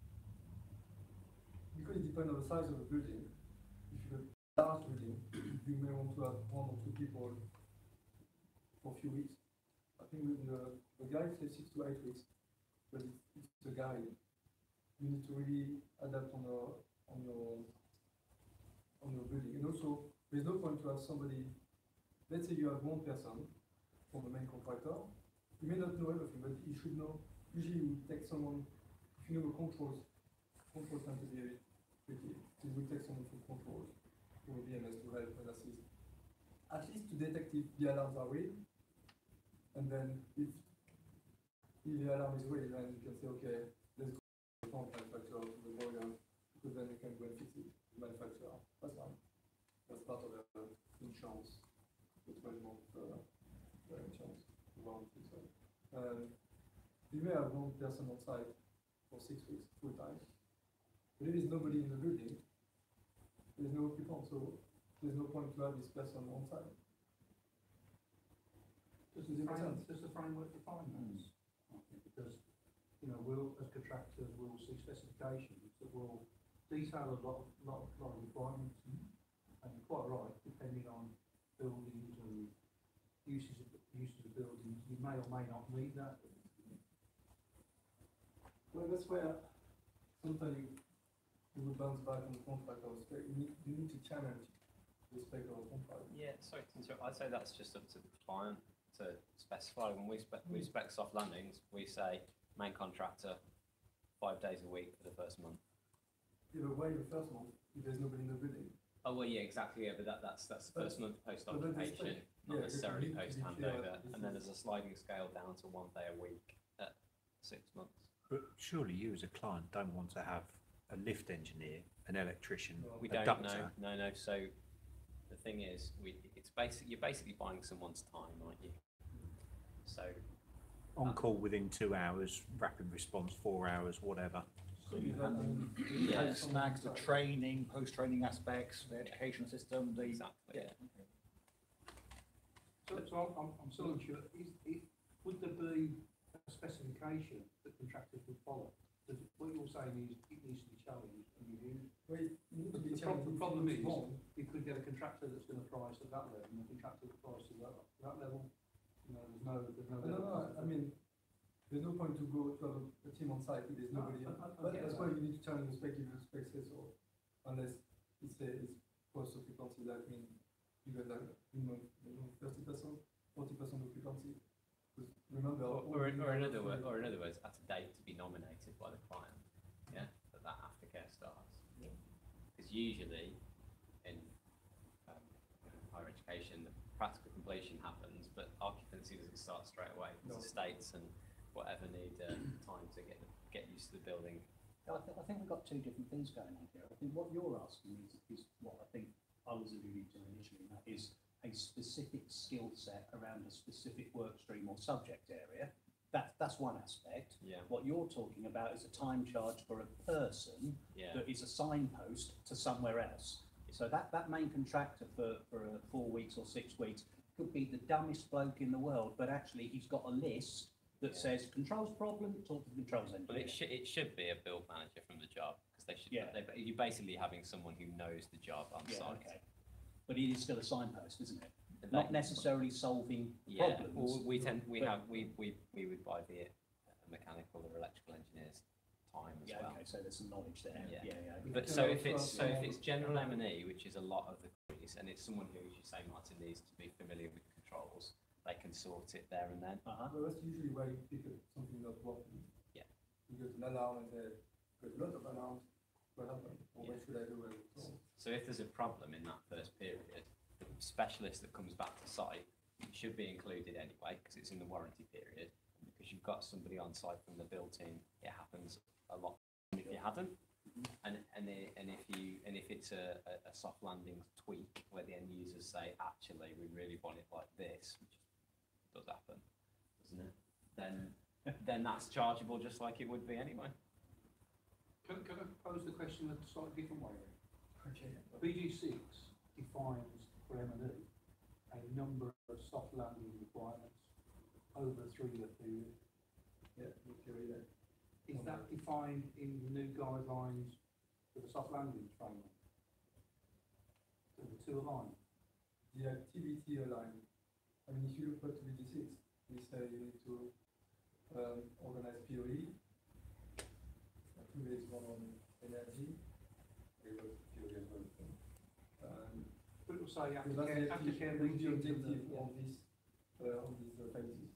[SPEAKER 1] because it depends on the size of the building, if you have a large building, you may want to have one or two people for a few weeks. I think with the, the guide says six to eight weeks, but it's, it's a guide. You need to really adapt on your on your on your building. And also, there's no point to have somebody. Let's say you have one person from the main contractor. You may not know everything, but you should know. Usually, you take someone. If you know the controls, controls tend to be a bit tricky. You will take someone from controls, from B M S to help and assist. At least to detect if the alarms are real. And then if, if the alarm is real, then you can say, okay, let's go to the pump manufacturer, to the boiler, because then you can go and fix it, the manufacturer. That's fine. That's part of the uh, insurance, the twelve month uh, uh, insurance, warranty. So, um, you may have one person on site for six weeks, full time. But if there's nobody in the building, there's no occupant, so there's no point to have this person on site.
[SPEAKER 2] Does the, frame, does the framework define those? Mm. Because, you know, we'll, as contractors, we'll see specifications that will detail a lot, lot, lot of requirements, mm. and you're quite right, depending on buildings and uses of, uses of buildings, you may or may not need that.
[SPEAKER 1] Well, that's where sometimes you, you would bounce back on the contract or spec. You need, you need to challenge the spec of a contract.
[SPEAKER 4] Yeah, sorry to interrupt. I'd say that's just up to the client to specify. When we spec, we spec soft landings, we say main contractor, five days a week for the first month.
[SPEAKER 1] Yeah, but why the first month if there's nobody in the building?
[SPEAKER 4] Oh well, yeah, exactly. Yeah, but that, that's that's the
[SPEAKER 1] But-
[SPEAKER 4] first month post
[SPEAKER 1] but then there's
[SPEAKER 4] occupation,
[SPEAKER 1] like-
[SPEAKER 4] not
[SPEAKER 1] yeah,
[SPEAKER 4] necessarily
[SPEAKER 1] you need to
[SPEAKER 4] post
[SPEAKER 1] be clear
[SPEAKER 4] handover.
[SPEAKER 1] that this
[SPEAKER 4] And then
[SPEAKER 1] is-
[SPEAKER 4] there's a sliding scale down to one day a week at six months.
[SPEAKER 7] But surely you as a client don't want to have a lift engineer, an electrician,
[SPEAKER 1] No.
[SPEAKER 4] We
[SPEAKER 7] a
[SPEAKER 4] don't
[SPEAKER 7] ductor.
[SPEAKER 4] know. No, no. So the thing is, we it's basically you're basically buying someone's time, aren't you? So
[SPEAKER 7] On call within two hours, rapid response, four hours, whatever.
[SPEAKER 8] So you
[SPEAKER 1] Yeah, I
[SPEAKER 8] have
[SPEAKER 1] mean,
[SPEAKER 8] the
[SPEAKER 1] you
[SPEAKER 4] Yeah.
[SPEAKER 1] have
[SPEAKER 8] post
[SPEAKER 1] someone
[SPEAKER 8] snags, the
[SPEAKER 1] inside.
[SPEAKER 8] training, post-training aspects, the education system, the.
[SPEAKER 4] exactly.
[SPEAKER 8] Yeah.
[SPEAKER 4] Yeah.
[SPEAKER 8] okay.
[SPEAKER 2] So, so I'm, I'm, I'm still unsure, is, is, would there be a specification that contractors would follow? Because what you're saying is it needs to be challenged and reviewed.
[SPEAKER 1] Wait, you need to be
[SPEAKER 2] The prob- the
[SPEAKER 1] challenging
[SPEAKER 2] problem
[SPEAKER 1] things
[SPEAKER 2] is-
[SPEAKER 1] wrong.
[SPEAKER 2] You could get a contractor that's going to price at that level and a contractor that prices at that, that level. You know, there's no, there's no.
[SPEAKER 1] No, no, no, I mean, there's no point to go to have a, a team on site if there's
[SPEAKER 2] No,
[SPEAKER 1] nobody.
[SPEAKER 2] I-
[SPEAKER 1] on-
[SPEAKER 2] I- I
[SPEAKER 1] But
[SPEAKER 2] get
[SPEAKER 1] that's
[SPEAKER 2] that.
[SPEAKER 1] why you need to challenge the spec if the spec says so. Unless it says it's post occupancy, that means you get like minimum, minimum thirty percent, forty percent occupancy. Because remember.
[SPEAKER 4] Or,
[SPEAKER 1] all
[SPEAKER 4] or,
[SPEAKER 1] the-
[SPEAKER 4] or in other words, or in other words, at a date to be nominated by the client. Yeah, that that aftercare starts.
[SPEAKER 1] Yeah.
[SPEAKER 4] Because usually in um, you know, higher education, the practical completion happens, but occupancy doesn't start straight away.
[SPEAKER 1] No.
[SPEAKER 4] Because estates and whatever need uh, time to get the, get used to the building.
[SPEAKER 3] I, th- I think we've got two different things going on here. I think what you're asking is, is what I think I was alluding to initially, and that is a specific skill set around a specific work stream or subject area. That, that's one aspect.
[SPEAKER 4] Yeah.
[SPEAKER 3] What you're talking about is a time charge for a person
[SPEAKER 4] Yeah.
[SPEAKER 3] that is a signpost to somewhere else. So that, that main contractor for, for uh, four weeks or six weeks could be the dumbest bloke in the world, but actually he's got a list that
[SPEAKER 4] Yeah.
[SPEAKER 3] says controls problem, talk to the controls engineer.
[SPEAKER 4] Well, it should it should be a build manager from the job because they should.
[SPEAKER 3] Yeah.
[SPEAKER 4] They, you're basically having someone who knows the job on
[SPEAKER 3] Yeah,
[SPEAKER 4] site.
[SPEAKER 3] okay. But it is still a signpost, isn't it?
[SPEAKER 4] And
[SPEAKER 3] Not
[SPEAKER 4] they-
[SPEAKER 3] necessarily solving
[SPEAKER 4] Yeah.
[SPEAKER 3] problems.
[SPEAKER 4] Well, we tend we
[SPEAKER 3] but-
[SPEAKER 4] have we, we we would buy the uh, mechanical or electrical engineer's time as
[SPEAKER 3] Yeah,
[SPEAKER 4] well.
[SPEAKER 3] okay, so there's some knowledge there.
[SPEAKER 4] Yeah.
[SPEAKER 3] Yeah, yeah.
[SPEAKER 1] We
[SPEAKER 4] But
[SPEAKER 1] can
[SPEAKER 4] so if
[SPEAKER 1] also
[SPEAKER 4] it's so if
[SPEAKER 1] have-
[SPEAKER 4] it's general M and E, which is a lot of the queries, and it's someone who, as you say, Martin, needs to be familiar with controls, they can sort it there and then.
[SPEAKER 3] Uh-huh.
[SPEAKER 1] But that's usually why you pick up something not working.
[SPEAKER 4] Yeah.
[SPEAKER 1] You get an alarm and say, there's a lot of alarms, what happened? Or what
[SPEAKER 4] Yeah.
[SPEAKER 1] should I do with it? So,
[SPEAKER 4] So if there's a problem in that first period, the specialist that comes back to site should be included anyway because it's in the warranty period. Because you've got somebody on site from the built in, it happens a lot if you hadn't. And and i- and if you and if it's a, a, a soft landing tweak where the end users say actually we really want it like this, which does happen, doesn't it? Then then that's chargeable just like it would be anyway.
[SPEAKER 2] Can, can I pose the question a slightly different way then?
[SPEAKER 1] okay.
[SPEAKER 2] B G six defines for M and E a number of soft landing requirements over a three-year period.
[SPEAKER 1] Yeah, in theory, yeah.
[SPEAKER 2] Is that defined in the new guidelines for the soft landing framework? So the two aligned?
[SPEAKER 1] The activity aligned. I mean, if you look at B G six, we say you need to um, organize P O E. I think there is one on energy. There was P O E as well. Um,
[SPEAKER 2] But it will say
[SPEAKER 1] so that's the
[SPEAKER 2] aftercare, aftercare
[SPEAKER 1] activity-
[SPEAKER 2] leads
[SPEAKER 1] the
[SPEAKER 2] into the.
[SPEAKER 1] objective on this, uh, on these uh, phases.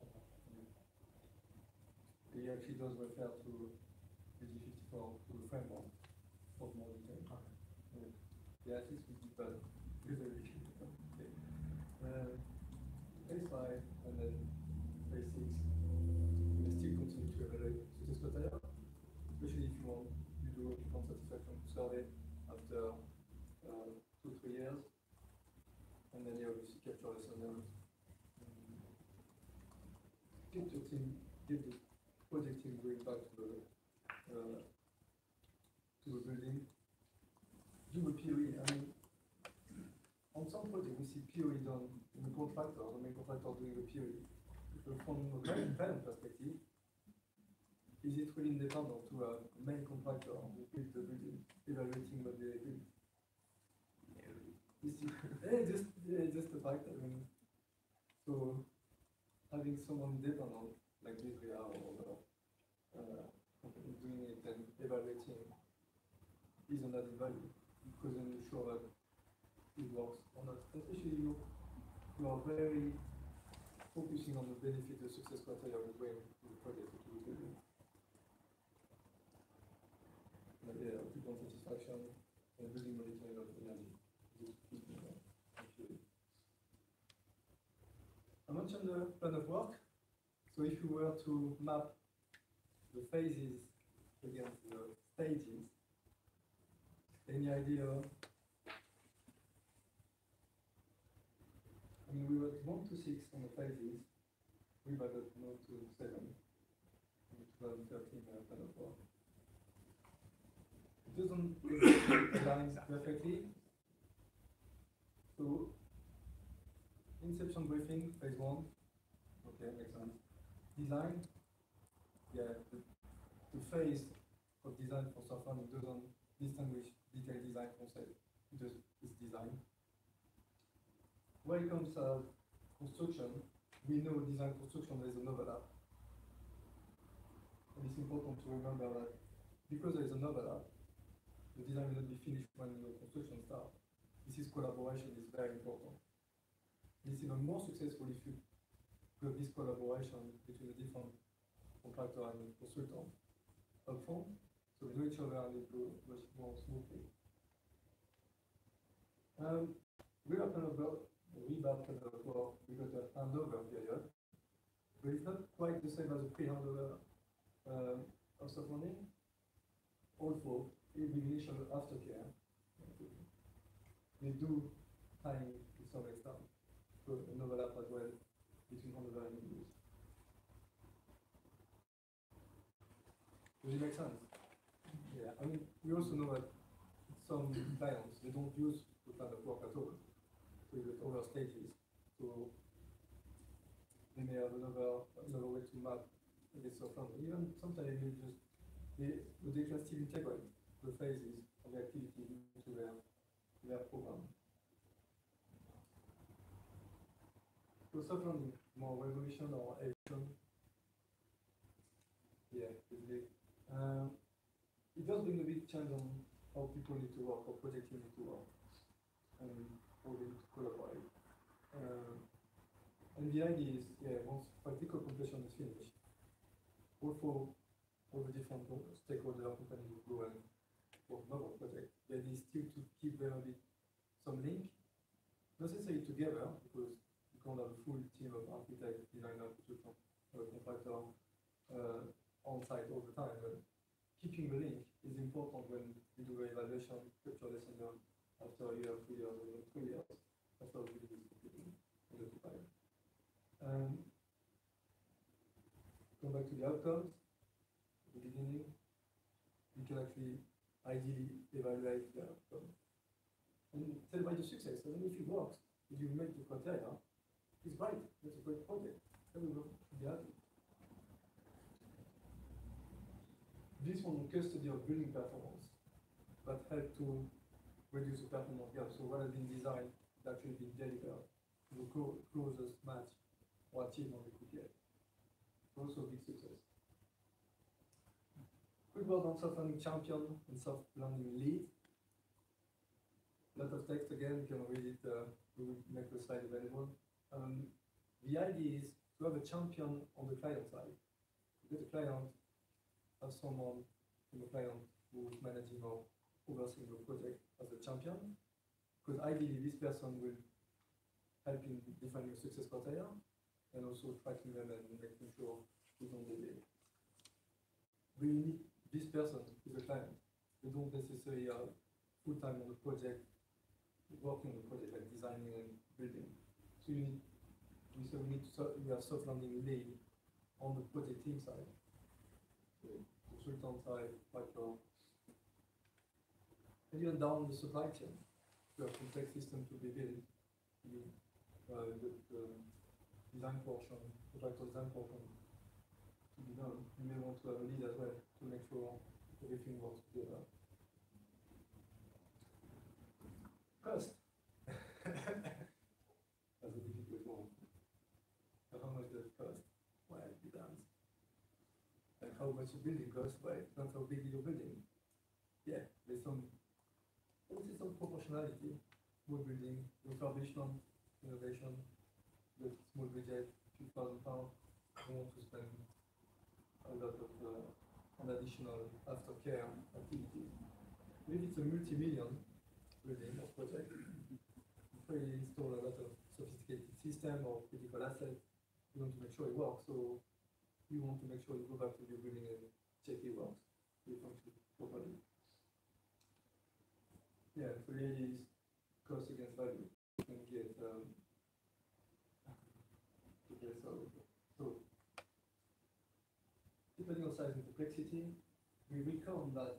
[SPEAKER 1] It actually does refer to B G fifty-four, to the framework of more detail. Yeah. Yeah, at least we did better. Okay. Uh, phase five and then phase six, we still continue to evaluate success criteria, especially if you want, you do occupant satisfaction survey after uh, two, three years, and then you obviously capture lesson learned. Um, Get the team, get the project team going back to the, uh, to the building, do a P O E. I mean, on some projects, we see P O E done in the contractor, the main contractor doing the P O E. But from a client perspective, is it really independent to a main contractor who built the building, evaluating what they built? Is it, yeah, just, yeah, just the fact, I mean, so having someone independent, like this we are, or the, uh, company doing it and evaluating is an added value, because then you show that it works or not. Especially you, you are very focusing on the benefit, the success criteria you bring to the project that you do. occupant satisfaction, and building monitoring of energy. These key things, uh, actually. I mentioned the plan of work. So if you were to map the phases against the stages, any idea? I mean, we were at one to six on the phases, we were at one to seven in the twenty thirteen uh, plan of work. It doesn't align perfectly. So, inception briefing, phase one, okay, makes sense. Design, yeah, the, the phase of design for soft landing doesn't distinguish detailed design concept, it just is design. When it comes to construction, we know design construction there is an overlap. And it's important to remember that because there is an overlap, the design will not be finished when the construction starts. This is collaboration is very important. It's even more successful if you have this collaboration between the different contractor and consultant upfront, so we know each other and it goes much more smoothly. Um, we are kind of revamp kind of work because of handover period, but it's not quite the same as a pre-handover um, of soft landing. Also, in the initial aftercare, we do time to some extent, so an overlap as well between handover and use. Does it make sense? Yeah, I mean, we also know that some clients, they don't use the plan of work at all. So you get other stages. So they may have another, another way to map this soft landing. Even sometimes you just, they, they can still integrate the phases of the activity into their, their program. So soft landing, more revolution or evolution? Yeah, basically. Um, it does bring a big change on how people need to work, or projects need to work, and how they need to collaborate. Um, and the idea is, yeah, once practical completion is finished, also all the different stakeholder companies will go and work on other projects. The idea is still to keep them a bit some link, not necessarily together, because you can't have a full team of architects, designers, contractor uh, on site all the time. But keeping the link is important when you do the evaluation, capture lesson learned after a year, two years, or even three years. That's how we do this computing in the time. Um, come back to the outcomes. At the beginning, you can actually ideally evaluate the outcome and celebrate the success. I mean, if it works, if you make the criteria, it's great. That's a great project. Everyone should be happy. This one, custody of building performance, that help to reduce the performance gap. So what has been designed has actually been delivered to the closest match or achievement we could get. Also a big success. Quick word on soft landing champion and soft landing lead. A lot of text again, you can read it, uh, we will make the slide available. Um, the idea is to have a champion on the client side. Get the client, have someone in the client who is managing or overseeing the project as a champion, because ideally this person will help in defining success criteria and also tracking them and making sure we don't delay. We need this person is a client. We don't necessarily have full time on the project, working on the project, like designing and building. So you need, we so we need to we have soft landing lead on the project team side. Consultant side, like your, and even down the supply chain, you have complex system to be built. You, uh, the, the design portion, contractor design portion to be done. You may want to have a lead as well to make sure everything works together. Cost. That's a difficult one. But how much does it cost? Well, it depends. And how much a building costs, but it's not how big is your building. Yeah, there's some, I would say some proportionality. Small building, refurbishment, innovation, with small budget, few thousand pounds. I want to spend a lot of uh, an additional aftercare activities. if it's a multi-million building or project, you probably install a lot of sophisticated system or critical assets. You want to make sure it works, so you want to make sure you go back to your building and check it works, it functions properly. Yeah, so really is cost against value. You can get um, okay, so so depending on size and complexity, we reckon that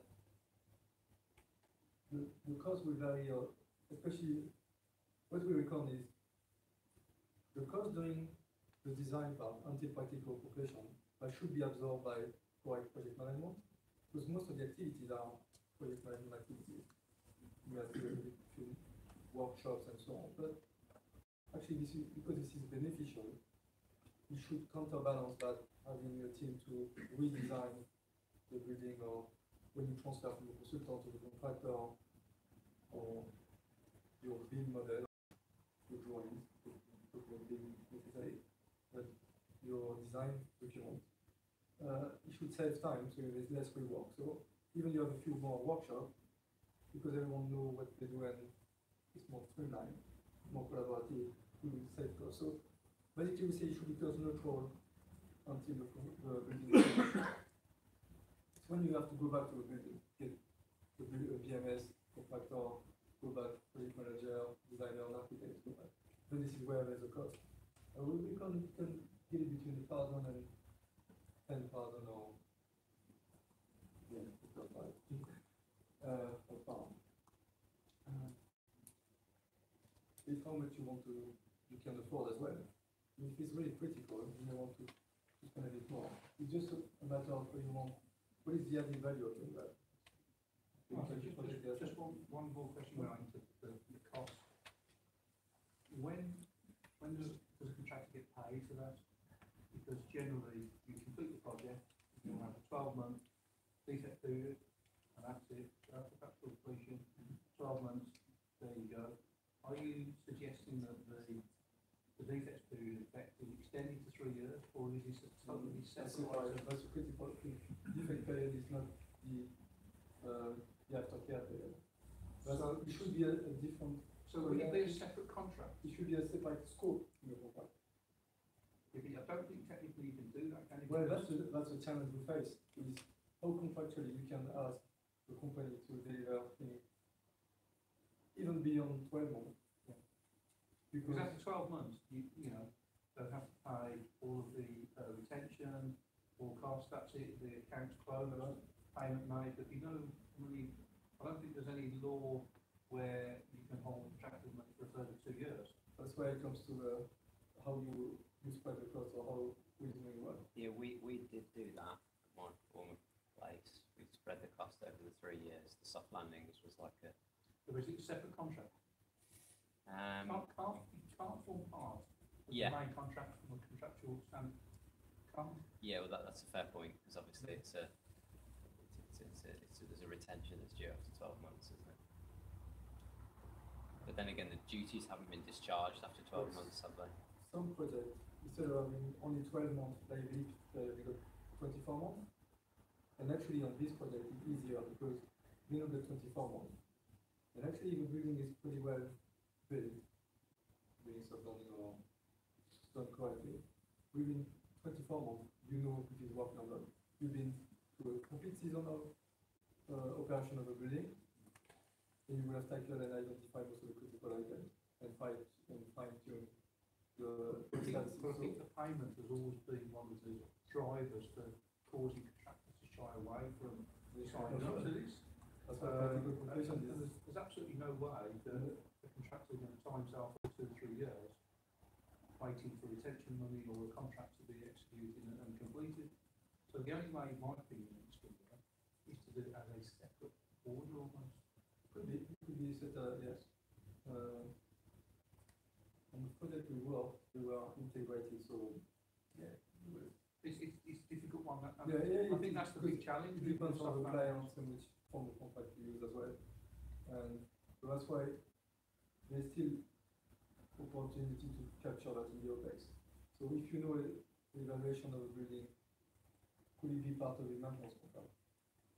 [SPEAKER 1] the, the cost will vary, uh, especially what we reckon is the cost during the design part until practical completion that should be absorbed by correct project management, because most of the activities are project management activities. We have to do workshops and so on, but actually this is, because this is beneficial, you should counterbalance that having a team to redesign the building, or when you transfer from the consultant to the contractor, or your build model, your drawings, being necessary, but your design document, uh, it should save time, so there's less rework. So even you have a few more workshops, because everyone knows what they do and it's more streamlined, more collaborative, we will save costs. So basically we say it should be cost neutral until the, the building is finished. It's when you have to go back to the building, get the B M S, contractor, go back, project manager, designer, architect, go back. Then this is where there's a cost. Uh, we, we can, can get it between a thousand and ten thousand or yeah, uh, per pound. Uh, it's how much you want to, you can afford as well. If it's really critical, you may want to, to spend a bit more. It's just a, a matter of what you want. What is the added value of doing that?
[SPEAKER 2] Oh, so just, just, just one, one more question relating to the, the cost. When when does, does a contractor get paid for that? Because generally you complete the project, you'll have a twelve month defect period, and that's it. That's the practical completion. twelve months, there you go. Are you suggesting that the the defect period effect is extended to three years, or is this a totally separate?
[SPEAKER 1] That's a critical thing. Defect period is not the uh, the aftercare period. So it should be a, a different.
[SPEAKER 2] So will it be a separate contract?
[SPEAKER 1] It should be a separate scope in the contract.
[SPEAKER 2] If it, I don't think technically you can do that, can you?
[SPEAKER 1] Well, that's a, that's a challenge we face. Is how contractually you can ask the company to deliver things even beyond twelve months. Yeah.
[SPEAKER 2] Because after twelve months, you, you know, they'll have to pay all of the uh, retention, all costs, that's it, the accounts closed, payment made, but you know, really, I don't think there's any law where you can hold contractors money for a further two years.
[SPEAKER 1] That's where it comes to uh, how you, you spread the cost, or how we're doing well.
[SPEAKER 4] Yeah, we, we did do that at my former place. We spread the cost over the three years. The soft landings was like a...
[SPEAKER 2] So is it a separate contract?
[SPEAKER 4] Um,
[SPEAKER 2] Can't, can't, you can't form part of
[SPEAKER 4] yeah.
[SPEAKER 2] the main contract from a contractual stand. Can't?
[SPEAKER 4] Yeah, well, that, that's a fair point, because obviously it's a, it's, it's, a, it's a, there's a retention that's due after twelve months, isn't it? But then again, the duties haven't been discharged after twelve
[SPEAKER 1] Yes.
[SPEAKER 4] months, have they?
[SPEAKER 1] Some projects, instead of having only twelve months liability, uh, they got twenty-four months. And actually on this project it's easier because we know the twenty-four months. And actually the building is pretty well built, being soft landing or done correctly. Within twenty-four months, you know if it is working or not. You've been to a complete season of uh, operation of a building, and you will have tackled and identified most of the critical items and fight and fine tune the
[SPEAKER 2] I think,
[SPEAKER 1] process.
[SPEAKER 2] but I think the payment has always been one of the drivers for causing contractors to shy away from signing up to this.
[SPEAKER 1] That's why
[SPEAKER 2] Um,
[SPEAKER 1] practical
[SPEAKER 2] and,
[SPEAKER 1] completion
[SPEAKER 2] and
[SPEAKER 1] is.
[SPEAKER 2] there's, there's absolutely no way that the contractor is going to time himself for two or three years waiting for retention money or a contract to be executed and, and completed. So the only way, in my opinion, it's going to be is to do it as a separate order almost.
[SPEAKER 1] Could be, could be set, uh, yes. Uh, on the project we work, we were integrated, so yeah.
[SPEAKER 2] It's, it's, it's a difficult one. I,
[SPEAKER 1] Yeah, yeah,
[SPEAKER 2] I
[SPEAKER 1] it-
[SPEAKER 2] think that's the big challenge.
[SPEAKER 1] It depends on the
[SPEAKER 2] Soft
[SPEAKER 1] clients and which form of contract you use as well. And so that's why there's still opportunity to capture that in the OpEx. So if you know the evaluation of a building, could it be part of the maintenance contract?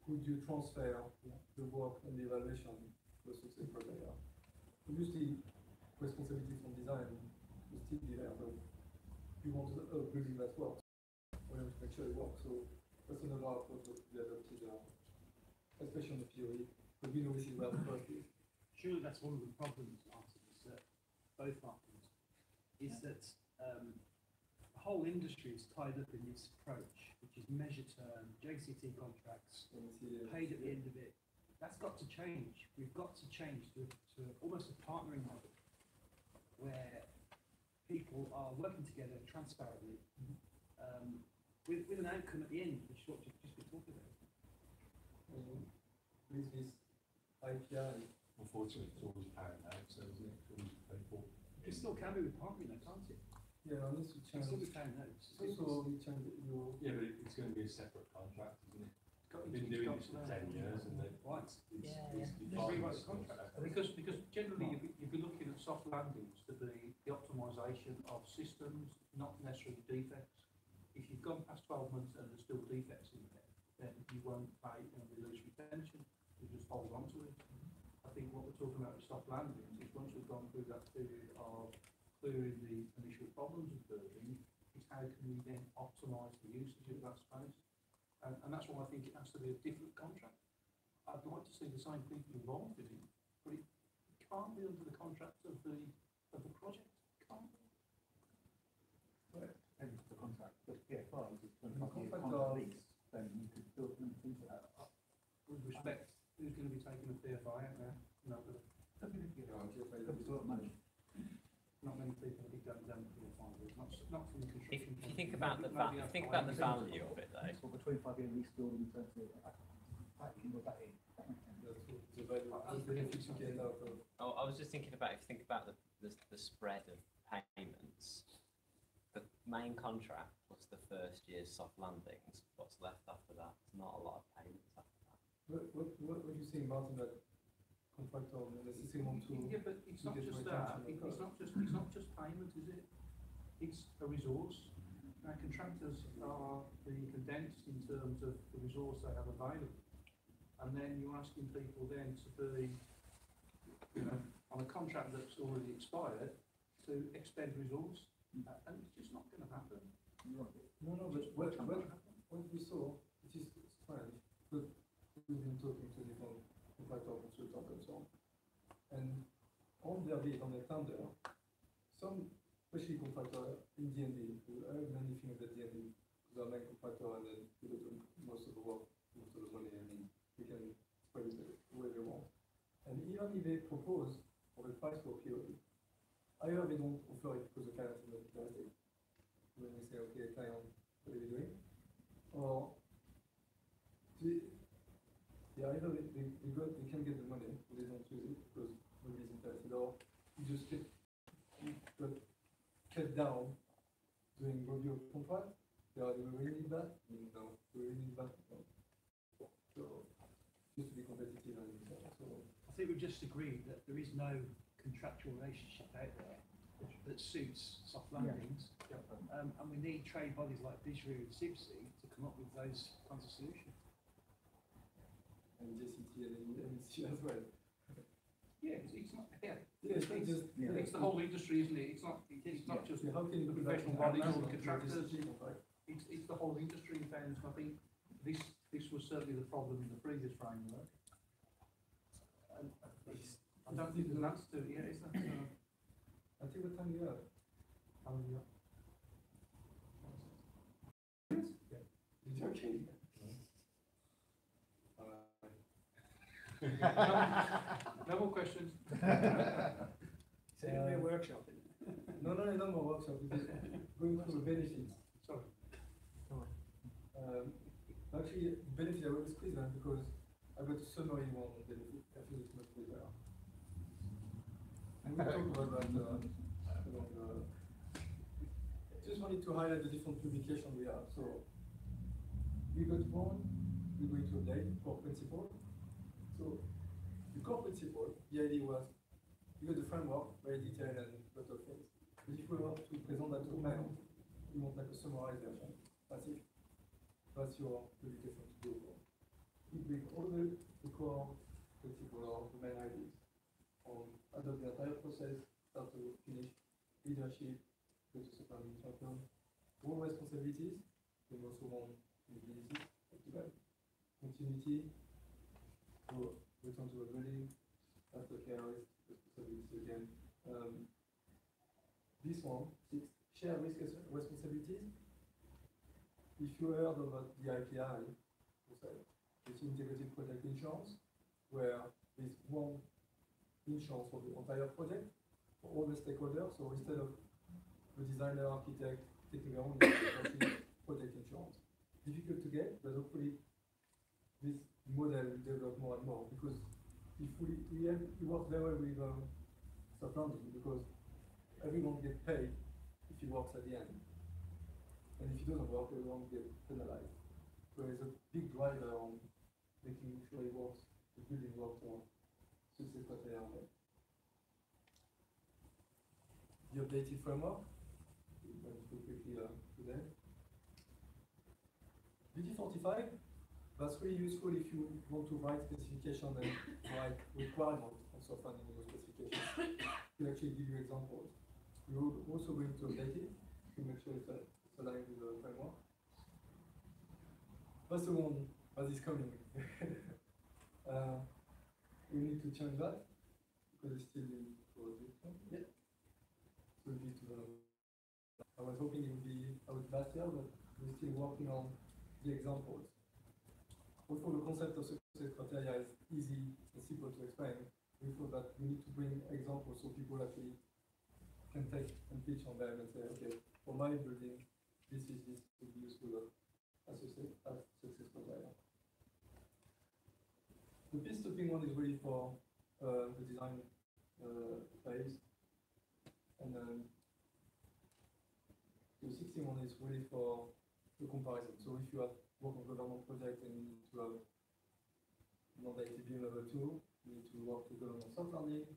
[SPEAKER 1] could you transfer the work and the evaluation to a success project? Obviously, responsibility from design will still be there, but you want a a building that works. We want to make sure it works. So that's another approach that could be adopted, uh, especially on the theory. But we know this is where the first is.
[SPEAKER 9] Surely that's one of the problems, Martin, is that both Martins, is that um, the whole industry is tied up in this approach, which is measure term, J C T contracts,
[SPEAKER 1] And we see, uh,
[SPEAKER 9] paid at the end of it. That's got to change. We've got to change to, to almost a partnering model where people are working together transparently um, with, with an outcome at the end, which is what you've just been talking about.
[SPEAKER 1] um, with this I P I.
[SPEAKER 10] Unfortunately, it's always carried out, so isn't it? It's always paid for.
[SPEAKER 9] It still can be with partnering, though, can't it?
[SPEAKER 1] Yeah, I need to
[SPEAKER 9] It
[SPEAKER 1] change.
[SPEAKER 9] can still be carried out.
[SPEAKER 1] It's also, we change your.
[SPEAKER 10] Yeah, but it- it's going to be a separate contract, isn't it?
[SPEAKER 9] It's got-
[SPEAKER 10] I've been
[SPEAKER 9] it's
[SPEAKER 10] doing
[SPEAKER 9] got
[SPEAKER 10] this for
[SPEAKER 9] to-
[SPEAKER 10] ten years and they,
[SPEAKER 9] Right.
[SPEAKER 10] it's,
[SPEAKER 8] Yeah,
[SPEAKER 10] it's
[SPEAKER 8] yeah.
[SPEAKER 9] Let's
[SPEAKER 10] defined
[SPEAKER 9] rewrite
[SPEAKER 10] as
[SPEAKER 9] the contract.
[SPEAKER 10] separate.
[SPEAKER 11] Because, because generally you'd be, you'd be looking at soft landings to be the optimisation of systems, not necessarily defects. If you've gone past twelve months and there's still defects in there, then you won't pay and release retention, you just hold on to it. I think what we're talking about with soft landings is once we've gone through that period of clearing the initial problems of building, is how can we then optimise the usage of that space? And, and that's why I think it has to be a different contract. I'd like to see the same people involved in it, but it can't be under the contract of the, of the project, can't be.
[SPEAKER 8] And the contract, but P F R is a
[SPEAKER 1] The
[SPEAKER 8] twenty-five year
[SPEAKER 1] contract
[SPEAKER 8] contract
[SPEAKER 1] of-
[SPEAKER 8] lease, then you could build them into that.
[SPEAKER 11] With respect, who's going to be taking the P F I out now? Nobody.
[SPEAKER 1] Yeah, I'll just make
[SPEAKER 8] Could be a lot of money.
[SPEAKER 11] Not many people have done done P F I, not, s- not from the
[SPEAKER 4] If,
[SPEAKER 11] construction.
[SPEAKER 4] if you think
[SPEAKER 11] point
[SPEAKER 4] about
[SPEAKER 11] of
[SPEAKER 4] the
[SPEAKER 11] view.
[SPEAKER 4] va-
[SPEAKER 11] Nobody
[SPEAKER 4] if you
[SPEAKER 11] has
[SPEAKER 4] think
[SPEAKER 11] to
[SPEAKER 4] about the
[SPEAKER 11] buy
[SPEAKER 4] value of it though,
[SPEAKER 8] Well, the twenty-five year lease building turns to, I, I can put that in. That makes sense.
[SPEAKER 1] That's what the value, the benefits you get out of.
[SPEAKER 4] oh, I was just thinking about if you think about the, the, the spread of payments, the main contract plus the first year's soft landings, what's left after that? It's not a lot of payments after that.
[SPEAKER 1] What, what, what, what do you think, Martin, that contractor necessarily want to?
[SPEAKER 11] Yeah, but it's
[SPEAKER 1] to
[SPEAKER 11] not
[SPEAKER 1] get
[SPEAKER 11] just
[SPEAKER 1] retention
[SPEAKER 11] that,
[SPEAKER 1] of
[SPEAKER 11] It-
[SPEAKER 1] cost?
[SPEAKER 11] it's not just, it's not just payment, is it? It's a resource. Now, contractors are being condensed in terms of the resource they have available. And then you're asking people then to be, you know, on a contract that's already expired, to expend resource, uh, and it's just not gonna happen.
[SPEAKER 1] No, no, but what, what, what we saw, it is strange, but we've been talking to different contractor consultants and so on. And on their bid, on their tender, some, especially contractor in D and D, who have many things at D and D, they are main contractor and then we do most of the work, most of the money, I mean, we can spread it the way they want. And even if they propose for the price for P O E, either they don't offer it because the client is not interested, when we say, okay, client, what are we doing? Or they, they either they, they, they, got, they can get the money, but they don't use it because nobody's interested, or you just get, you got kept down doing review of contract. They are, do we really need that? No. Do we really need that? No. So, just to be competitive and so.
[SPEAKER 9] I think we've just agreed that there is no contractual relationship out there that, that suits soft landings. Um, and we need trade bodies like BISRE and CIBSE to come up with those kinds of solutions.
[SPEAKER 1] And J C T and M C as well.
[SPEAKER 11] Yeah, it's, it's not, yeah.
[SPEAKER 1] Yeah, it's not just.
[SPEAKER 8] Yeah.
[SPEAKER 11] It's the whole industry, isn't it? It's not, it- it's not just
[SPEAKER 1] Yeah, how can you
[SPEAKER 11] the
[SPEAKER 1] put that
[SPEAKER 11] professional
[SPEAKER 1] in
[SPEAKER 11] bodies or
[SPEAKER 1] our
[SPEAKER 11] the
[SPEAKER 1] manual to a
[SPEAKER 11] contractors.
[SPEAKER 1] J C T contract?
[SPEAKER 11] It's, it's the whole industry in fairness, and I think this, this was certainly the problem in the previous framework. And it's, I don't think there's an answer to it yet, is there? Uh,
[SPEAKER 1] I think what time you have?
[SPEAKER 11] how many you got?
[SPEAKER 1] Is it okay?
[SPEAKER 11] No more questions?
[SPEAKER 5] It's only a workshop.
[SPEAKER 1] No, no, no more workshop, because going through the benefits.
[SPEAKER 11] Sorry.
[SPEAKER 1] Um, actually, benefit, I will squeeze that because I got a summary one on benefit, I feel it's much better. And we talked about that, uh, about, uh, just wanted to highlight the different publications we have, so. We got one, we're going to update core principle. So, the core principle, the idea was, you got the framework, very detailed and lot of things. But if we want to present that to a client, you want like a summarized version. That's it. That's your publication to go for. If we core principle or the main ideas on adopt the entire process, start to finish, leadership, go to supplemental champion, all responsibilities, we also want visibility, optimal continuity, go return to a building, after care risk, responsibility again. Um, this one, six, share risk as responsibilities. If you heard about the I P I, it's integrated project insurance, where there's one insurance for the entire project, for all the stakeholders. So instead of the designer, architect, taking their own project insurance, difficult to get, but hopefully this model will develop more and more, because if we, we, have, we work very well with um, soft landing, because everyone gets paid if he works at the end. And if he doesn't work, everyone gets penalized. So there's a big driver on making sure it works, the building works on success criteria on it. The updated framework, I'm going to go quickly uh, today. B D forty-five, that's really useful if you want to write specification and write requirements on soft landing in those specifications. To actually give you examples. We're also going to update it to make sure it's, uh, it's aligned with the framework. That's the one that is coming. uh, we need to change that because it's still in production. Yeah. So we need to. Uh, I was hoping it would be out last year, but we're still working on the examples. Also, the concept of success criteria is easy and simple to explain. We thought that we need to bring examples so people actually can take and pitch on them and say, okay, for my building, this is this would be useful as success criteria. The peace stopping one is really for uh, the design uh, phase, and then the sixteen one is really for the comparison. So if you have work on government project and you need to have non-A T B level two, you need to work to go on soft landing.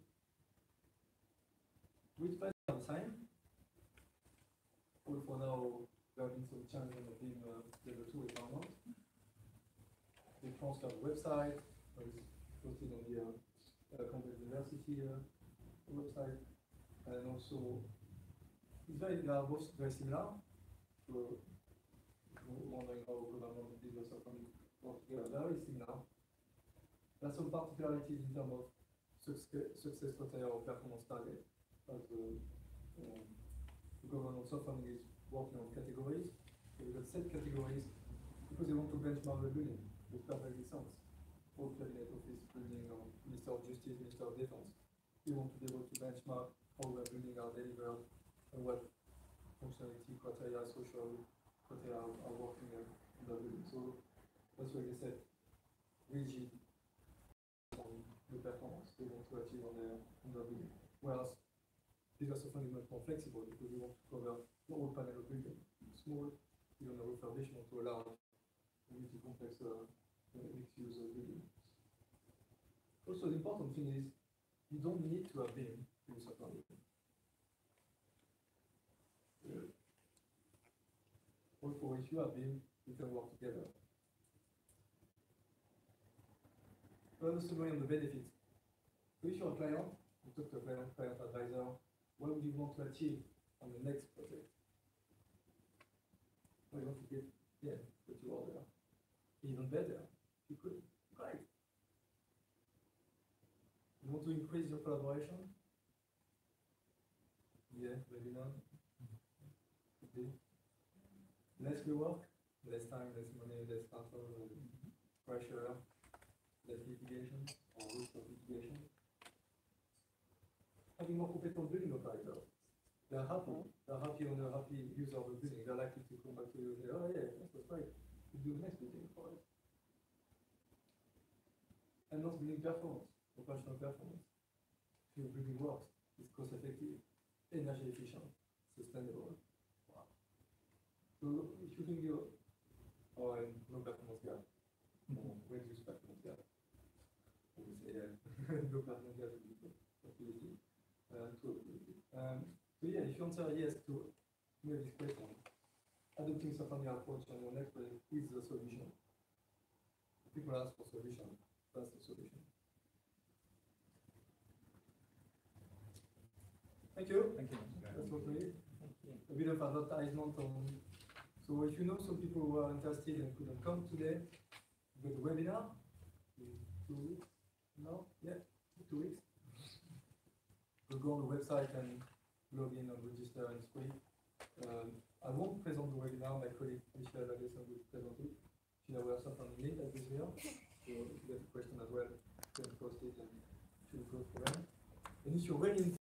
[SPEAKER 1] Which phase are the same? Well, for now, there have been some changes on the beam uh, level two requirement. They transfer the website, that is posted on the uh, uh, Campus University uh, website, and also it's very, they are both very similar. So, wondering how government and business are coming work together, very similar. There are some particularities in terms of success, success criteria or performance target. As the, um, the government soft funding is working on categories. So we've got set categories because they want to benchmark the building with perfectly sense. All cabinet office building or Minister of Justice, Minister of Defense. We want to be able to benchmark how the buildings are delivered and what functionality criteria, social criteria are, are working in the building. So that's why they said rigid on the performance they want to achieve on their on the building. Whereas these are often much more flexible because we want to cover the whole panel of building. Small, even a refurbishment to a large, multi-complex uh, mixed-use uh, building. Also, the important thing is you don't need to have beam to do soft landing. Uh, also, if you have beam, you can work together. To understand on the benefits. So if you're a client, you talk to a client, client advisor, what would you want to achieve on the next project? Well, you want to get, yeah, what you order. Even better, you could, great. You want to increase your collaboration? Yeah, maybe not. Could be. Less rework, less time, less money, less hassle, pressure, less litigation, or risk of litigation. Having more competent building operators. They're happy. They're happy when they're happy user of the building. They're likely to come back to you and say, oh yeah, that's right. We do the next building for it. And not building performance, operational performance. If your building works, it's cost effective, energy efficient, sustainable. Wow. So if you think you're or um, no performance gap, or reduce performance gap, we say uh, no performance gap activity. Uh, to, um, so yeah, if you answer yes to this question, adopting soft landing approach on your next project is the solution. People ask for solution. that's the solution. Thank you.
[SPEAKER 8] Thank you.
[SPEAKER 1] That's what we a bit of advertisement on. So if you know some people who are interested and couldn't come today, we got a webinar in two weeks. No, yeah, two weeks. We'll go on the website and log in and register and it's free. Um, I won't present the webinar, my colleague Michel Lagesson will present it. She now has something in it at this year. So if you have a question as well, you can post it and she'll go for them. And if you're really